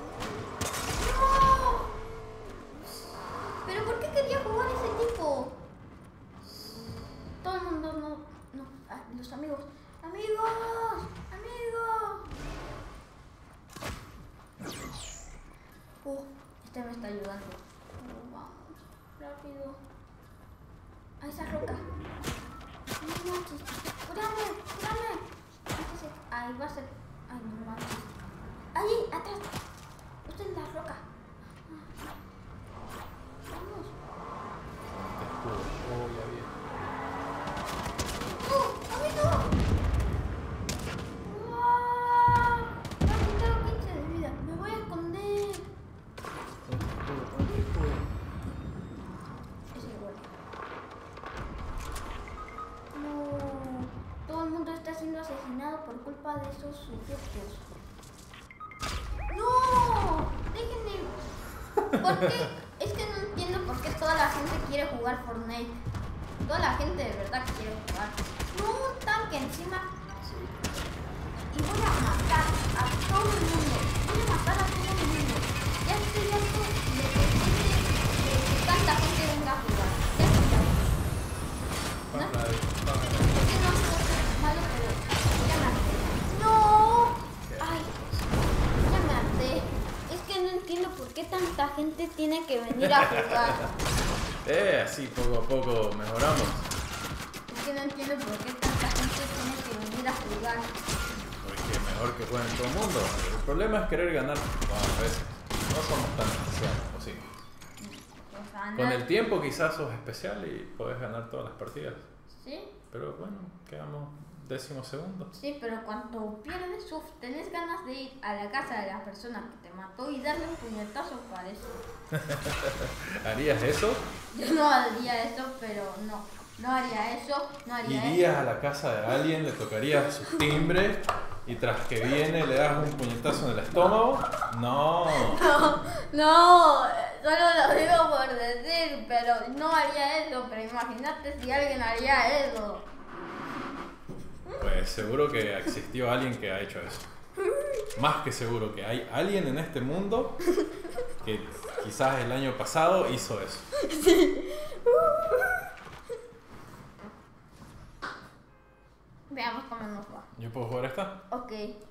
¡No! ¿Pero por qué quería jugar ese tipo? Todo el mundo no. Ah, los amigos. ¡Amigos! Este me está ayudando. Vamos, rápido. A esa roca. No manches. ¡Cúrame! Ahí va a ser. Ay, no manches. Ahí, atrás. Usted en la roca. Vamos. Escudo. Oh, ya vi. ¡Amigo! ¡Wow! Casi tengo 15 de vida. Me voy a esconder. Escudo. Es igual. No. Todo el mundo está siendo asesinado por culpa de esos sujetos. ¡No! Déjenme. ¿Por qué? Es que no entiendo por qué toda la gente quiere jugar Fortnite. Toda la gente de verdad quiere jugar. No, un tanque encima. Y voy a matar a todo el mundo. matar a todo el mundo. Ya estoy harto de que tanta gente venga a jugar. Ya estoy harto. ¿No? Es que no quiero ser malo, pero ya me harté. ¡No! ¡Ay! Ya me harté. Es que no entiendo por qué tanta gente tiene que venir a jugar. Así poco a poco mejoramos. Es que no entiendo por qué tanta gente tiene que venir a jugar. Porque mejor que jueguen todo el mundo. El problema es querer ganar. Bueno, a veces no somos tan especiales, ¿o sí? O sea, Con el tiempo quizás sos especial y podés ganar todas las partidas. ¿Sí? Pero bueno, quedamos 12º. Sí, pero cuando pierdes, tenés ganas de ir a la casa de la persona que te mató y darle un puñetazo para eso. ¿Harías eso? Yo no haría eso, pero no haría eso, no haría Irías eso. a la casa de alguien, le tocarías su timbre y tras que viene le das un puñetazo en el estómago. No. No, solo lo digo por decir, pero no haría eso, pero imagínate si alguien haría eso. Pues seguro que existió alguien que ha hecho eso. Más que seguro que hay alguien en este mundo que quizás el año pasado hizo eso. Veamos cómo nos va. ¿Yo puedo jugar esta? Ok.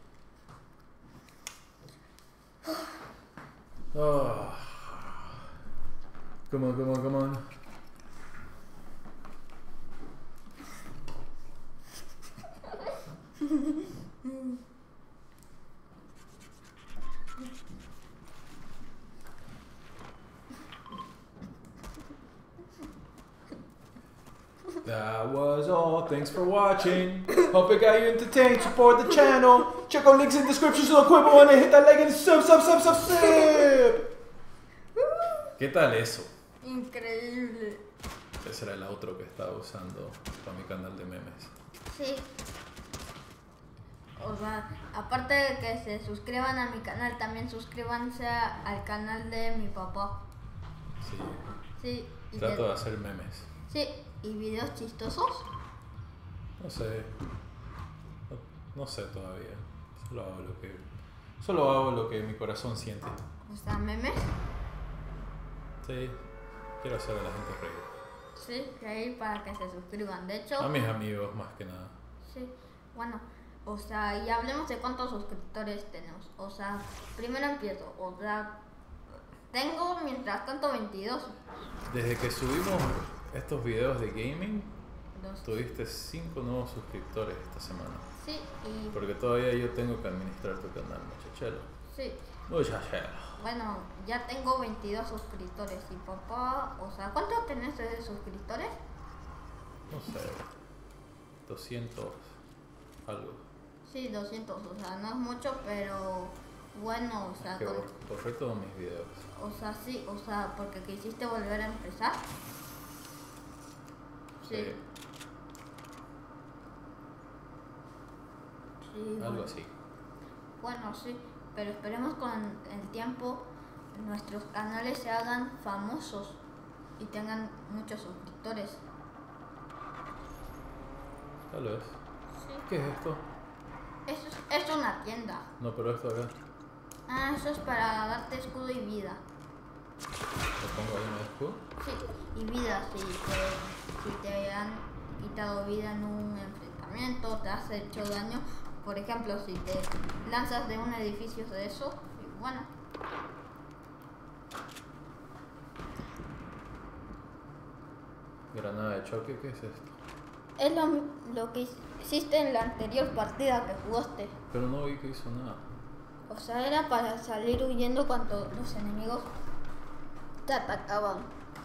Oh. Come on. That was all. Thanks for watching. Hope it got you entertained. Support the channel. Check out links in the description so the quick one and hit that like and sub. ¿Qué tal eso? Increíble. Ese era el outro que estaba usando para mi canal de memes. Sí. O sea, aparte de que se suscriban a mi canal, también suscríbanse al canal de mi papá. Sí. Sí. Y Trato de hacer memes. sí, y videos chistosos. No sé. No sé todavía. Solo hago lo que mi corazón siente. O sea, memes. Sí. Quiero hacer a la gente reír. Sí, reír para que se suscriban. De hecho, A mis amigos más que nada. sí, bueno, o sea, y hablemos de cuántos suscriptores tenemos. O sea, primero empiezo. O sea, tengo mientras tanto 22. Desde que subimos estos videos de gaming, Dos. tuviste 5 nuevos suscriptores esta semana. Sí, y Porque todavía yo tengo que administrar tu canal, muchachero. sí. Muchachero. Bueno, ya tengo 22 suscriptores. Y papá, o sea, ¿cuántos tenés de suscriptores? No sé. 200 algo. Sí, 200, o sea, no es mucho, pero bueno, o sea, Es que borré todos mis videos. o sea, sí, o sea, porque quisiste volver a empezar. Sí. Sí, Algo bueno. así. Bueno, sí, pero esperemos con el tiempo nuestros canales se hagan famosos y tengan muchos suscriptores. Tal vez. Sí. ¿Qué es esto? Es una tienda. No, pero esto acá. Ah, eso es para darte escudo y vida. Lo pongo ahí en el escudo. Sí, y vida, si te han quitado vida en un enfrentamiento, te has hecho daño. Por ejemplo, si te lanzas de un edificio de eso, y bueno. Granada de choque, ¿qué es esto? Es lo que hiciste en la anterior partida que jugaste. Pero no vi que hizo nada. O sea, era para salir huyendo cuando los enemigos te atacaban.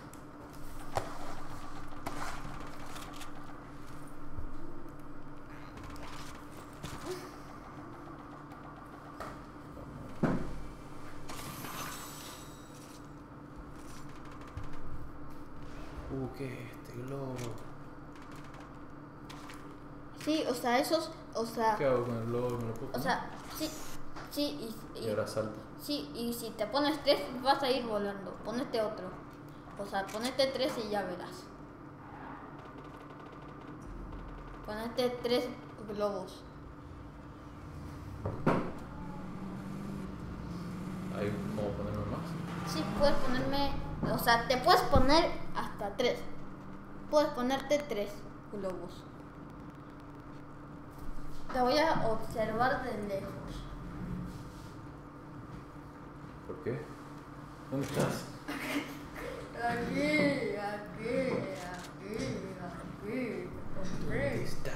¿Qué es este globo? Sí, o sea, esos, o sea, ¿Qué hago con el globo? ¿Me lo puedo o poner? sea, sí, Y ahora salto. sí, y si te pones 3 vas a ir volando. Ponete otro. O sea, ponete 3 y ya verás. Ponete 3 globos. puedes ponerme, o sea, te puedes poner hasta 3. Puedes ponerte 3 globos. Te voy a observar de lejos. ¿Por qué? ¿Dónde estás? Aquí. ¿Dónde estás?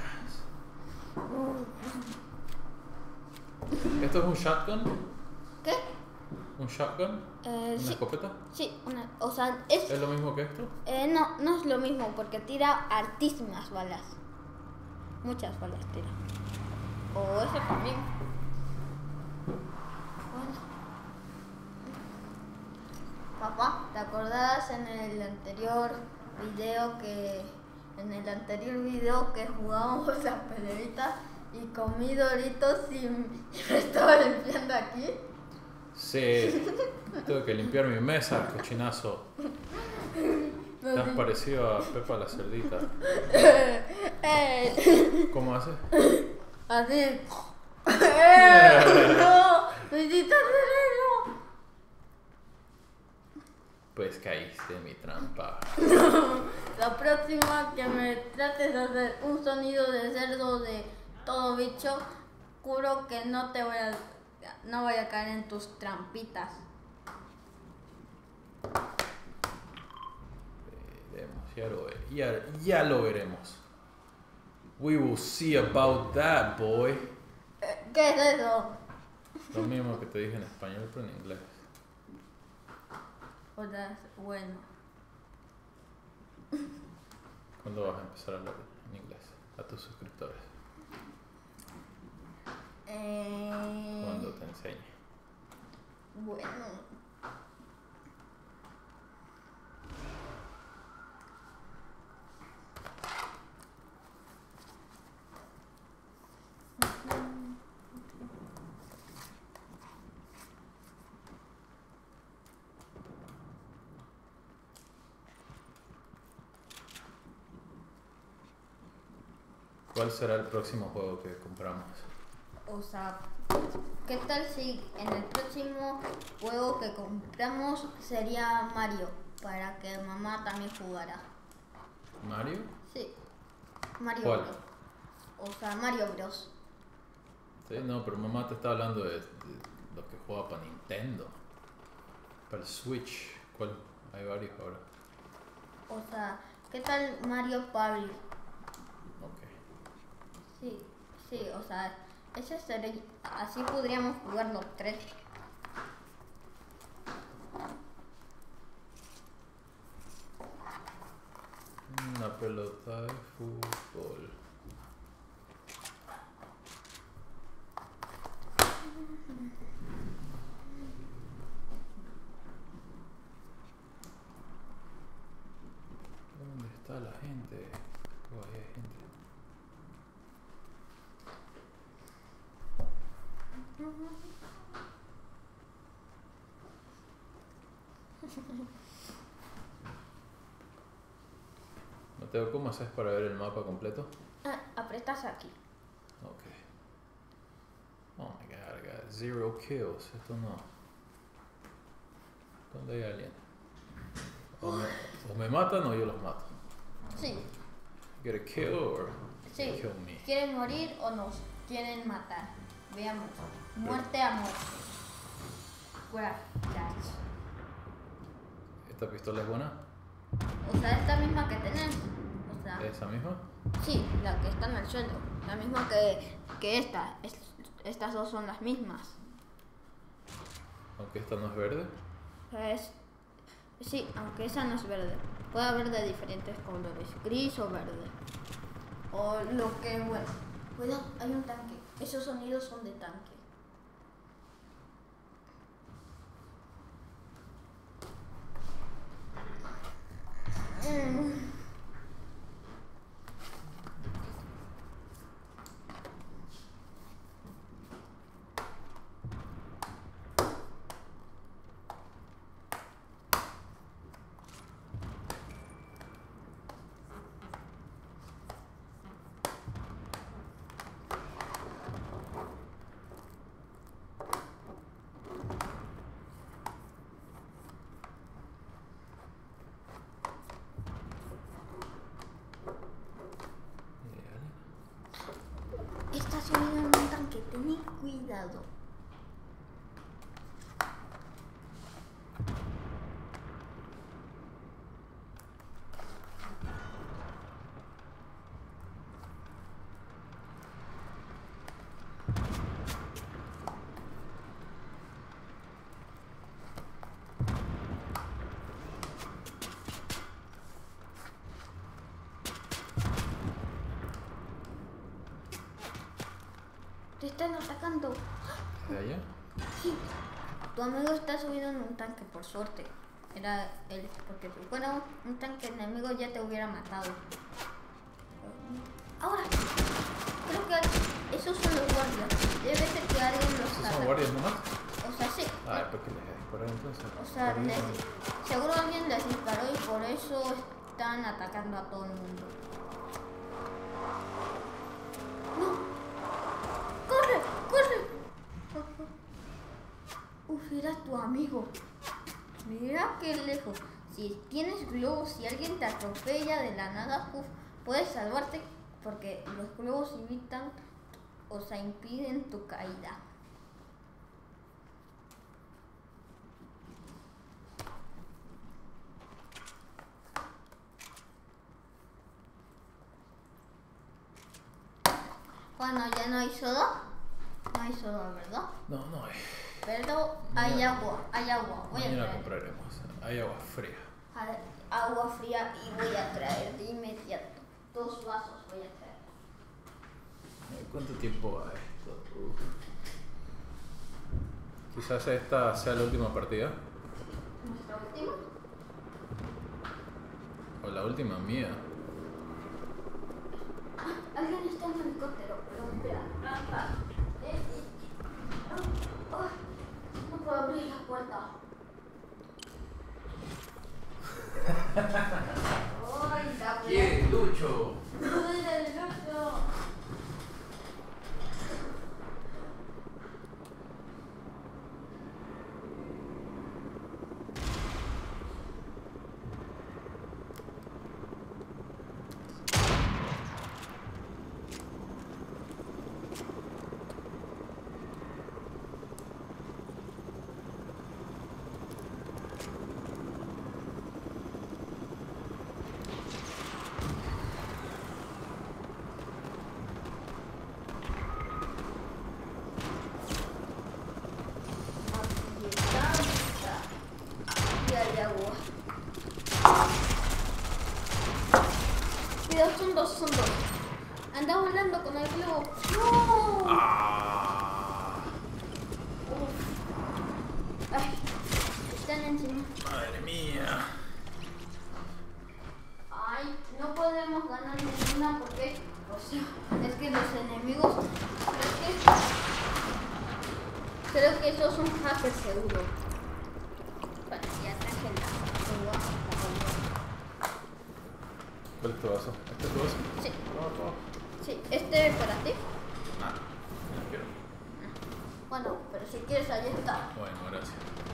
¿Esto es un shotgun? ¿Qué? ¿Un shotgun? ¿Una Sí. escopeta? Sí, o sea, es... ¿Es lo mismo que esto? no es lo mismo porque tira hartísimas balas. Muchas balas tira. O eso también. Bueno. Papá, ¿te acordás en el anterior video que jugábamos las peleitas y comí Doritos y me estaba limpiando aquí? Sí. Tengo que limpiar mi mesa, cochinazo. Te has parecido a Pepa la cerdita. ¿Cómo haces? Así. ¡No! ¡Necesitas hacer eso! Pues caíste en mi trampa. La próxima que me trates de hacer un sonido de cerdo de todo bicho, juro que no voy a caer en tus trampitas. Ya lo veremos. We will see about that, boy. ¿Qué es eso? Lo mismo que te dije en español, pero en inglés. O sea, bueno. ¿Cuándo vas a empezar a hablar en inglés a tus suscriptores? Cuando te enseñe. Bueno. ¿Cuál será el próximo juego que compramos? O sea, ¿qué tal si en el próximo juego que compramos sería Mario? Para que mamá también jugara. ¿Mario? Sí, Mario ¿Cuál? Bros. O sea, Mario Bros. Sí, no, pero mamá te está hablando de lo que juega para Nintendo. Para el Switch. ¿Cuál? Hay varios ahora. O sea, ¿qué tal Mario Party? Ok. Sí, o sea, ese sería, así podríamos jugar los 3. Una pelota de fútbol. ¿Dónde está la gente? Oh, ahí hay gente. Mateo, ¿cómo haces para ver el mapa completo? Apretas aquí. Ok. Oh my god, I got 0 kills. Esto no. ¿Dónde hay alguien? O me matan o yo los mato. Sí, Get a kill or sí. kill me. ¿Quieren morir o nos quieren matar? Veamos. Muerte a muerte. Gracias. ¿Esta pistola es buena? O sea, esta misma que tenemos. O sea, ¿Esa misma? sí, la que está en el suelo. La misma que esta. Estas dos son las mismas. Aunque esta no es verde. Sí, aunque esa no es verde. Puede haber de diferentes colores, gris o verde. O lo que, bueno. Cuidado, hay un tanque. Esos sonidos son de tanque. lado. Te están atacando. ¿De allá? Sí. Tu amigo está subido en un tanque, por suerte. Era él, porque si fuera un tanque enemigo ya te hubiera matado. Ahora, creo que esos son los guardias. Debe ser que alguien los ¿Esos ataca. son guardias nomás? O sea, sí. Ay, ¿por qué les disparar entonces? O sea, seguro alguien les disparó y por eso están atacando a todo el mundo. ¡No! ¡Corre! ¡Corre! Uf, era tu amigo. Mira qué lejos. Si tienes globos y alguien te atropella de la nada, puedes salvarte porque los globos evitan, o sea, impiden tu caída. Bueno, ya no hay soda. No hay soda, ¿verdad? No, no hay. Pero hay agua, hay agua. Voy a Mañana traer compraremos. Hay agua fría. agua fría y voy a traer de inmediato. 2 vasos voy a traer. ¿Cuánto tiempo va esto? Quizás esta sea la última partida. ¿Nuestra última? O la última mía. Alguien está en el helicóptero, pero espera. No puedo abrir la puerta. ¡Ay, la ¿Quién? Lucho. ¡Ay, el Lucho! Son dos. Anda volando con el globo. ¡No! Ay, están encima. Madre mía. Ay, no podemos ganar ninguna porque, o sea, es que los enemigos, creo que esos son hackers seguro. Bueno, ya traje la agua. ¿Cuál es tu vaso? ¿Este es tu vaso? Sí. Oh. Sí, este es para ti. No quiero. Bueno, pero si quieres, ahí está. Bueno, gracias.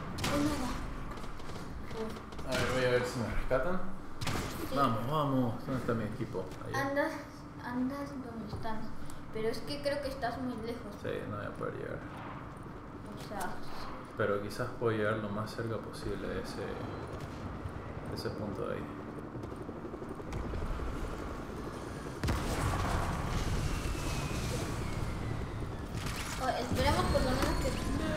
De nada. A ver, voy a ver si me rescatan. Sí. Vamos. ¿Dónde está mi equipo? Allá. Andas donde estás. Pero es que creo que estás muy lejos. Sí, no voy a poder llegar. O sea, Pero quizás puedo llegar lo más cerca posible de ese punto de ahí. esperemos por lo menos que...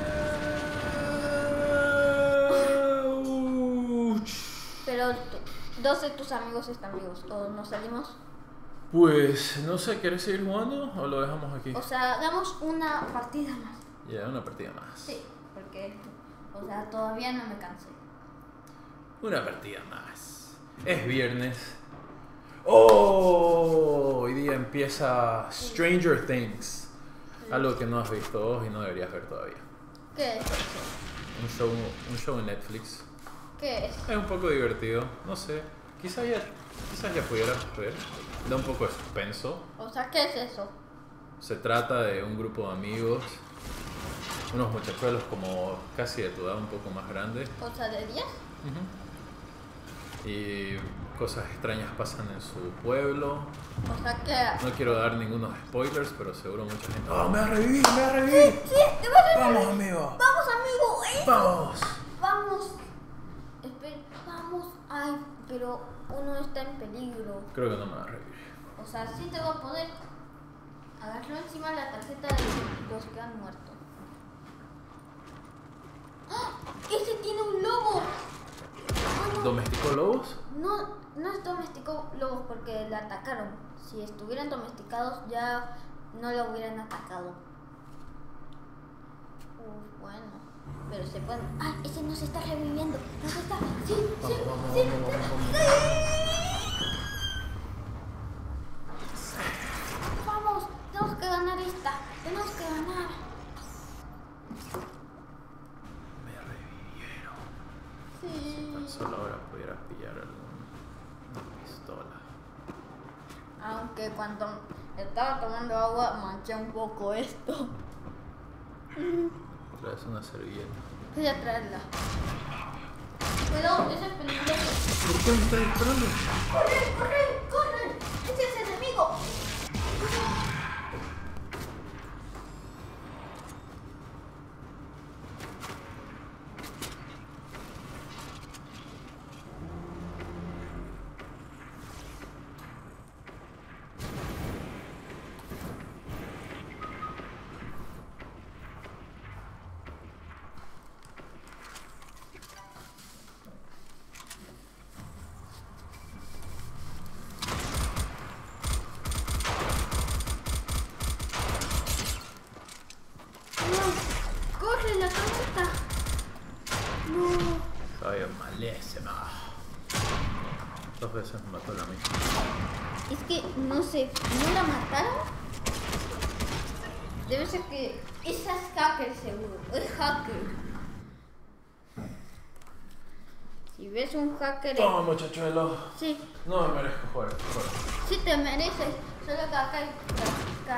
Pero 2 de tus amigos están vivos. ¿O nos salimos? Pues, no sé, ¿quieres seguir jugando o lo dejamos aquí? O sea, damos una partida más. Ya, una partida más. Sí, porque, o sea, todavía no me cansé. Una partida más. Es viernes. ¡Oh! Hoy día empieza Stranger Things. Algo que no has visto vos y no deberías ver todavía. ¿Qué es eso? Un show en Netflix. ¿Qué es? Es un poco divertido, no sé. Quizás ya pudieras ver. Da un poco de suspenso. O sea, ¿qué es eso? Se trata de un grupo de amigos, unos muchachuelos como casi de tu edad, un poco más grandes. O sea, ¿de 10? Y cosas extrañas pasan en su pueblo. O sea que... No quiero dar ningunos spoilers, pero seguro mucha gente... ¡Oh, me va a revivir, me va a revivir! Sí, te vas a ¡Vamos, amigo! ¡Vamos, amigo! ¡Vamos! ¡Vamos! Espera, vamos. Ay, pero uno está en peligro. Creo que no me va a revivir. O sea, sí te voy a poner... Agarró encima la tarjeta de los que han muerto. ¡Ah! ¡Ese tiene un lobo! Oh, no. ¿Domesticó lobos? No, no es domesticó lobos porque la atacaron. Si estuvieran domesticados ya no la hubieran atacado. Bueno, pero se pueden... ¡Ah! Ese no se está reviviendo. No se está... ¡Sí! ¡Sí! Vamos, ¡Sí! vamos, vamos, vamos. ¡Sí! ¡Vamos! Tenemos que ganar esta. Tenemos que ganar. Me revivieron. Sí. Tan solo ahora pudiera pillar una pistola. Aunque cuando estaba tomando agua manché un poco esto. Traes una servilleta. Voy a traerla. Cuidado, ese es peligroso. ¿Por qué me está disparando? ¡Corre, corre, corre! ¡Ese es enemigo! ¡Corre la tormenta! ¡No! Soy malísima. 2 veces me mató la misma. Es que no sé, ¿no la mataron? Debe ser que esa es hacker seguro, es hacker. Si ves un hacker... Toma, muchachuelo. Sí, No me merezco jugar este juego. sí te mereces, solo que acá hay que practicar.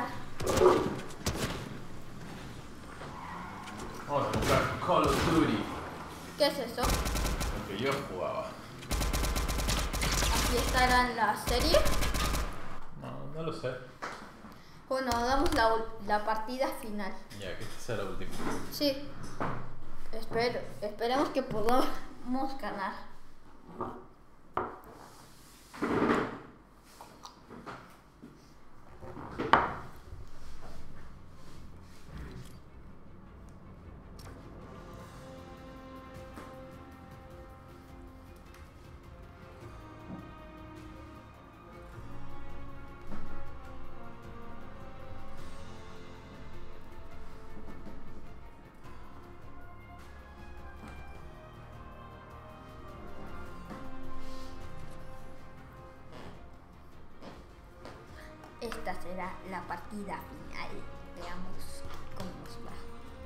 Vamos a jugar Call of Duty. ¿Qué es eso? Lo que yo jugaba. Aquí estará en la serie. No lo sé. Bueno, damos la partida final. Ya, que esta sea la última. Sí. Esperemos que podamos ganar. Esta será la partida final. Veamos cómo nos va.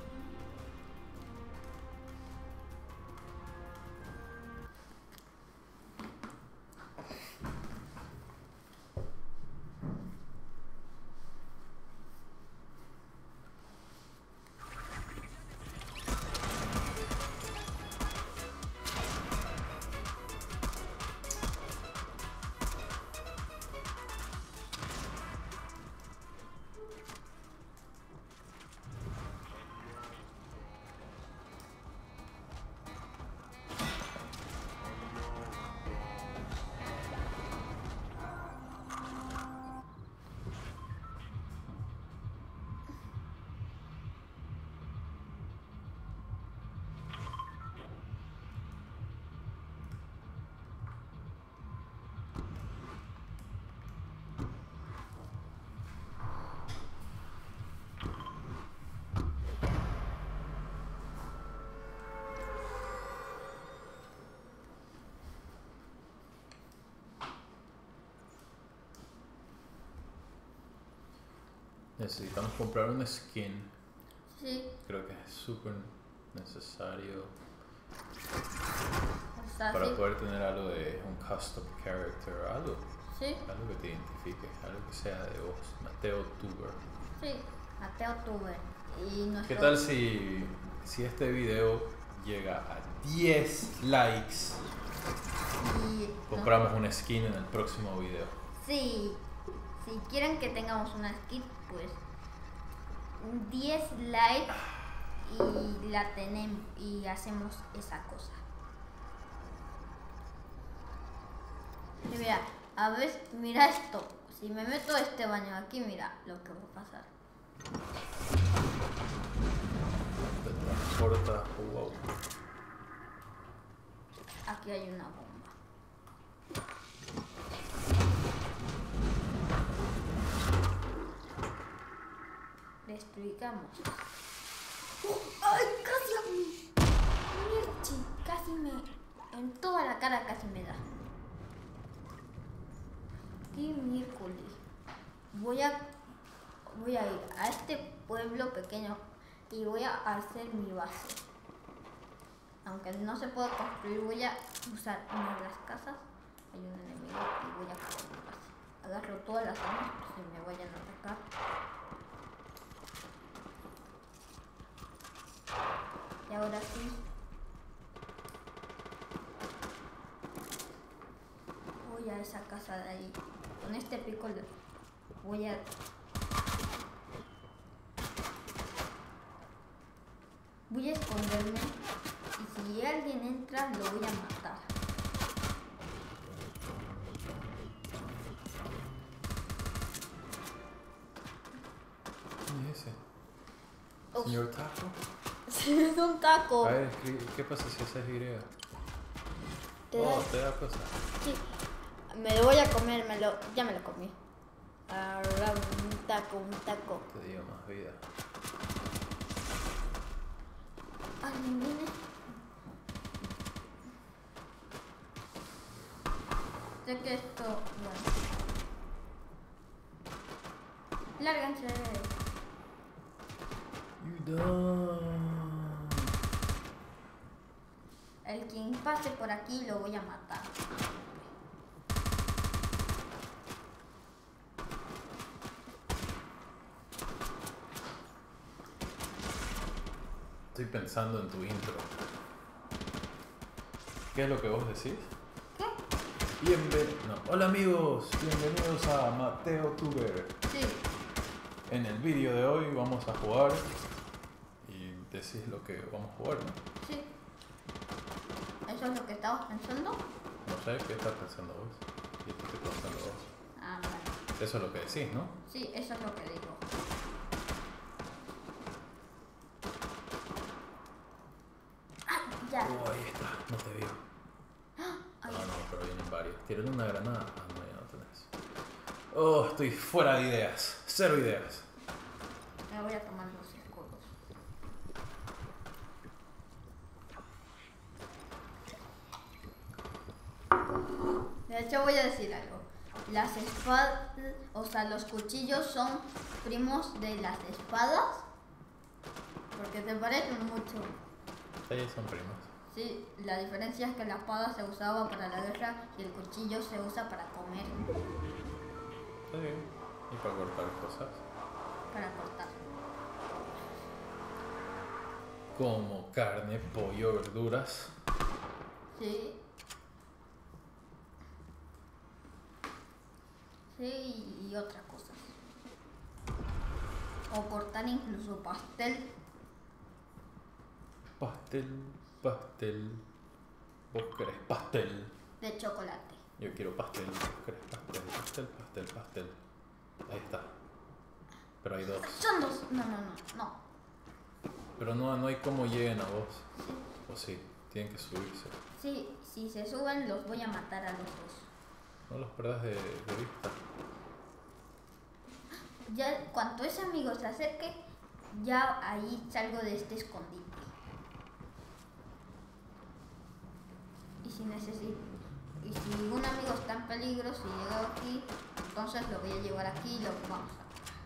Necesitamos comprar un skin. Sí, Creo que es súper necesario o sea, para sí. poder tener algo de un custom character, algo Sí, que te identifique, algo que sea de vos, Mateo Tuber. sí. Mateo Tuber. Y nuestro... ¿Qué tal si este video llega a 10 likes? Y compramos una skin en el próximo video. sí, si quieren que tengamos una skin, pues 10 likes y la tenemos y hacemos esa cosa. Y mira, a ver, mira esto. Si me meto este baño aquí, mira lo que va a pasar. Te transporta. Wow. Aquí hay una bomba. Destruyamos. ¡Ay, casi! Mirchi, casi me... En toda la cara casi me da. ¡Qué miércoles! Voy a ir a este pueblo pequeño y voy a hacer mi base. Aunque no se pueda construir, voy a usar una de las casas. Hay un enemigo y voy a hacer mi base. Agarro todas las armas por si me vayan a atacar. Y ahora sí. Voy a esa casa de ahí. Con este pico voy a... Voy a esconderme y si alguien entra lo voy a matar. ¿Quién es ese? Uf. ¿Señor Taco? Sí, es un taco. A ver, ¿qué pasa si haces Y? ¿Te da? Te da cosa. Sí. Me lo voy a comer, ya me lo comí. Ahora un taco. Te dio más vida. ¿Alguien viene? Sé que esto... Bueno. Lárganse. You done. El quien pase por aquí lo voy a matar. Estoy pensando en tu intro. ¿Qué es lo que vos decís? ¿Qué? Hola amigos, bienvenidos a Mateo Tuber. Sí. En el vídeo de hoy vamos a jugar y decís lo que vamos a jugar, ¿no? Sí. ¿Eso es lo que estabas pensando? No sé qué estás pensando vos. Yo te estoy pensando vos. Ah, bueno. Eso es lo que decís, ¿no? Sí, eso es lo que digo. ¡Ah, ya! Ahí está, no te vio. Ay, No, pero vienen varios. ¿Tienen una granada? Ah, no, ya no tenés. Oh, estoy fuera de ideas. Cero ideas. me voy a tomar los escudos. De hecho voy a decir algo. Las espadas, o sea, los cuchillos son primos de las espadas. Porque se parecen mucho. Sí, son primos. Sí, la diferencia es que la espada se usaba para la guerra y el cuchillo se usa para comer, Sí, y para cortar cosas. para cortar. Como carne, pollo, verduras. Sí. Sí, y otras cosas. O cortar incluso pastel. Pastel. ¿Vos querés pastel? De chocolate. Yo quiero pastel. ¿Vos querés pastel? Ahí está. Pero hay dos. Son dos. No. Pero no hay cómo lleguen a vos. O sí, tienen que subirse. Sí, si se suben los voy a matar a los dos. No los perdas de vista. Ya cuando ese amigo se acerque, ya ahí salgo de este escondite. Y si un amigo está en peligro, si llega aquí, entonces lo voy a llevar aquí y lo vamos a...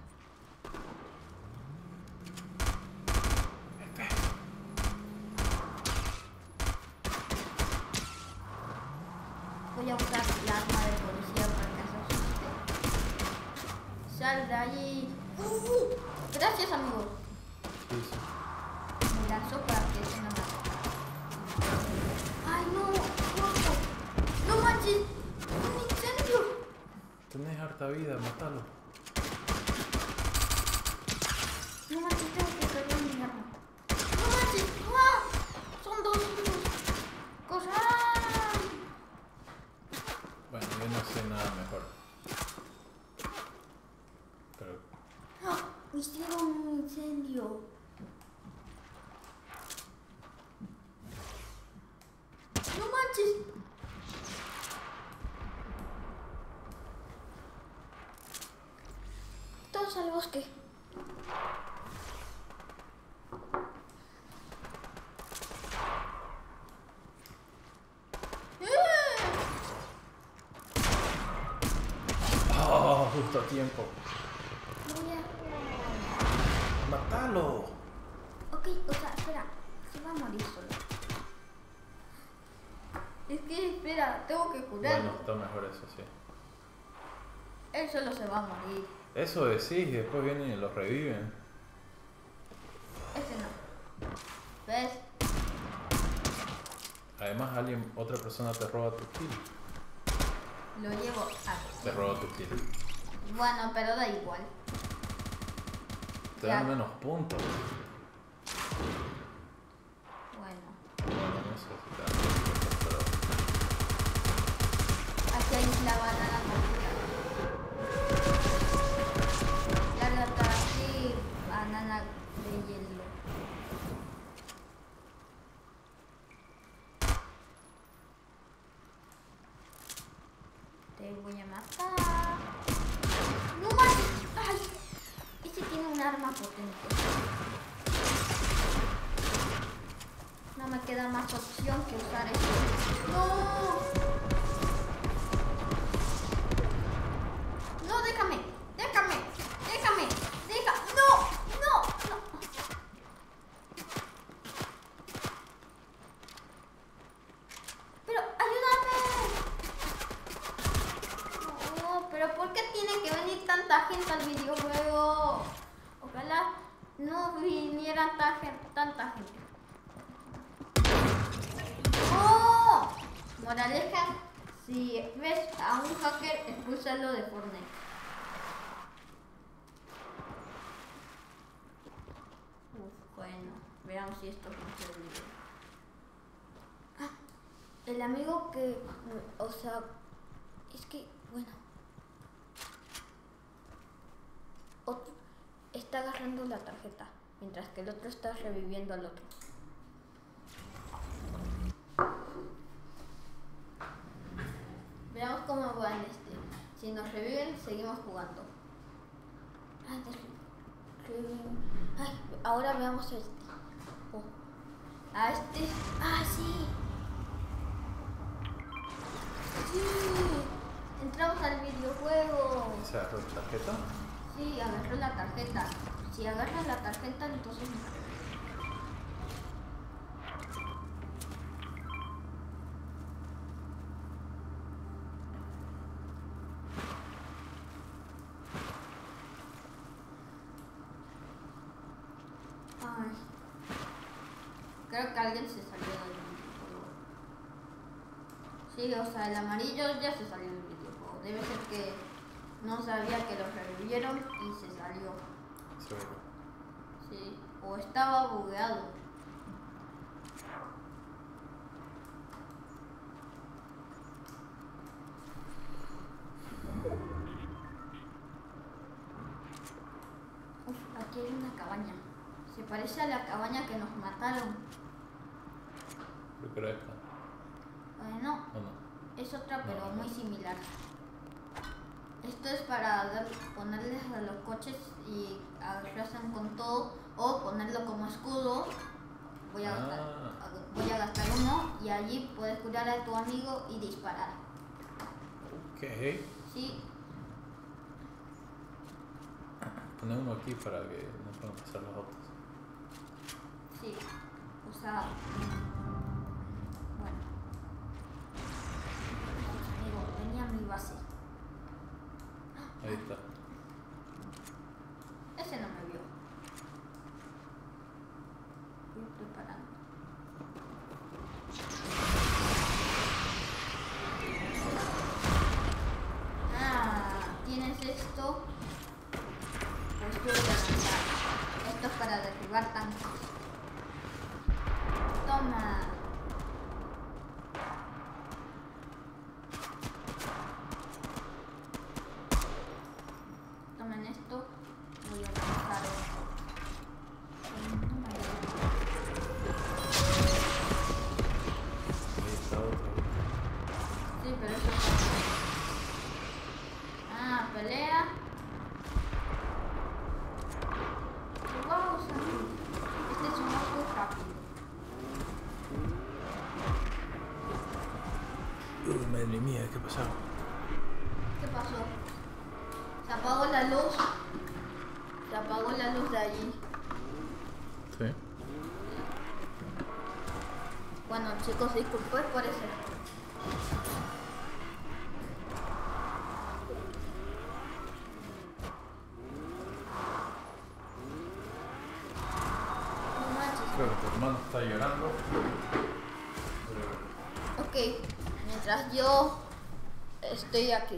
Voy a usar la arma de policía para que se asuste. Sal de ahí. Gracias, amigo. Sí, sí. Me lanzó para que se no me atacara. ¡Ay, no! ¡No! poquita vida, mátalo. No manches, tengo que cargar mi arma. No manches, ¡ah! Son dos. ¡Corran! Bueno, yo no sé nada mejor. Pero ¡Ah! Hicieron un incendio. No manches. Todos al bosque. oh, justo a tiempo. Voy a... ¡Mátalo! Ok, o sea, espera. Se va a morir solo. Es que, espera, tengo que curarlo. Bueno, está mejor eso, sí. Él solo se va a morir. Eso decís y después vienen y los reviven. Ese no. ¿Ves? Además, otra persona te roba tu kill. Lo llevo a... Te roba tu kill. Bueno, pero da igual. Te Ya. dan menos puntos. Bueno. Bueno, no sé si te dan menos puntos, pero... Aquí hay la banana mordida. Lárgate así, banana de hielo. Te voy a matar. ¡No manches! ¡Ay! Ese tiene un arma potente. No me queda más opción que usar esto. ¡No! No, déjame. No. Pero ayúdame. No, pero ¿por qué tiene que venir tanta gente al videojuego? Ojalá no viniera tanta gente. ¡Oh! Moraleja, si ves a un hacker, expúlsalo de Fortnite. Bueno, veamos si esto funciona. Ah, el amigo que, o sea, es que, bueno, otro está agarrando la tarjeta, mientras que el otro está reviviendo al otro. Veamos cómo va en este. Si nos reviven, seguimos jugando. Ay, ay, ahora veamos a este. Oh. A este. ¡Ah, sí! ¡Sí! Entramos al videojuego. ¿Se agarró la tarjeta? Sí, agarró la tarjeta. Si agarras la tarjeta, entonces... Ay. Creo que alguien se salió del videojuego. Sí, o sea, el amarillo ya se salió del videojuego. Debe ser que no sabía que lo revivieron y se salió. Seguro. Sí, o estaba bugueado. Uf, aquí hay una cabaña. Se parece a la cabaña que nos mataron. Creo que era esta. Bueno, ¿O no? es otra pero No. muy similar. Esto es para ponerles a los coches y agarrarse con todo o ponerlo como escudo. Voy a gastar uno y allí puedes curar a tu amigo y disparar. Ok. Sí, Poner uno aquí para que no puedan pasar los autos. sí. O sea, bueno. Amigo, venía a mi base. Ahí está. Ese no me vio. Estoy preparando. Ah, tienes Madre mía, ¿qué pasó? ¿Qué pasó? Se apagó la luz. Se apagó la luz de allí. Sí. Bueno, chicos, disculpen por eso. No manches. Creo que tu hermano está llorando. Ok, mientras yo estoy aquí.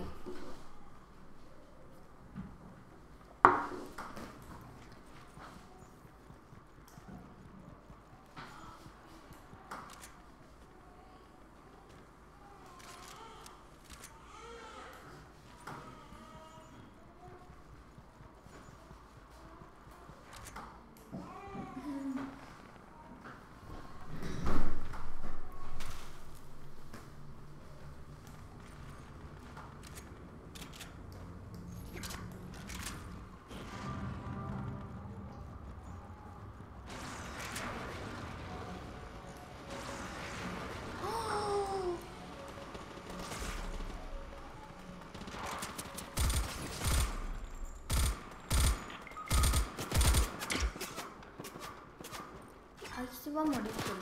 Ay, se va a morir solo.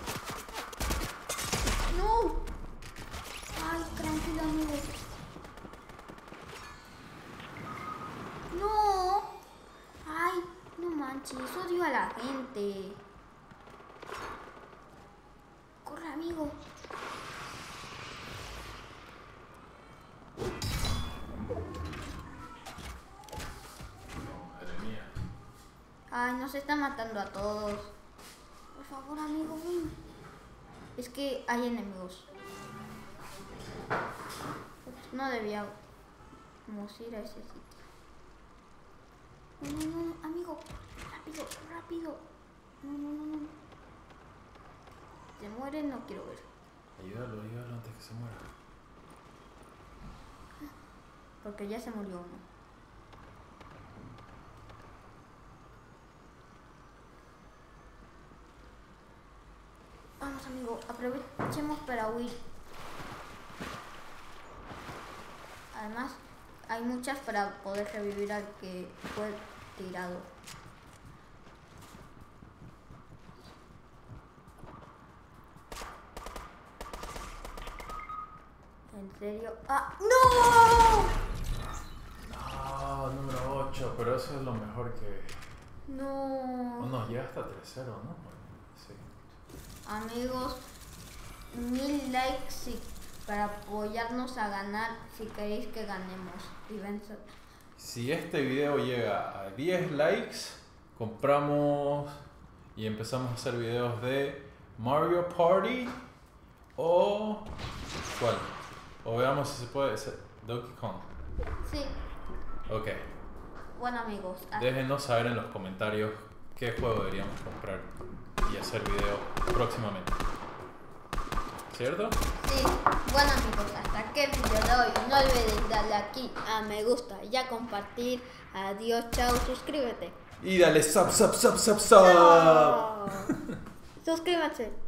¡No! Ay, tranquilo, amigo. ¡No! Ay, no manches, odio a la gente. Corre, amigo. Madre mía. Ay, nos está matando a todos. Por favor, amigo, ven. Es que hay enemigos. No debíamos ir a ese sitio. No, no, no, amigo. Rápido, rápido. No, no, no, no. Se muere, no quiero ver. Ayúdalo antes que se muera. Porque ya se murió uno. Vamos, amigo, aprovechemos para huir. Además, hay muchas para poder revivir al que fue tirado. ¿En serio? ¡Ah! ¡No! No, número 8, pero eso es lo mejor que... No. Oh, no, llega hasta 3-0, ¿no? Sí. Amigos, 1000 likes para apoyarnos a ganar si queréis que ganemos. Y vencer. Si este video llega a 10 likes, compramos y empezamos a hacer videos de Mario Party o... ¿Cuál? O veamos si se puede hacer Donkey Kong. Sí. Ok. Bueno, amigos. Déjenos saber en los comentarios qué juego deberíamos comprar y hacer video próximamente. ¿Cierto? Sí. Bueno, amigos, hasta aquí el video de hoy. No olvides darle aquí a me gusta y a compartir. Adiós, chao, suscríbete. Y dale sub. Chao. Suscríbanse.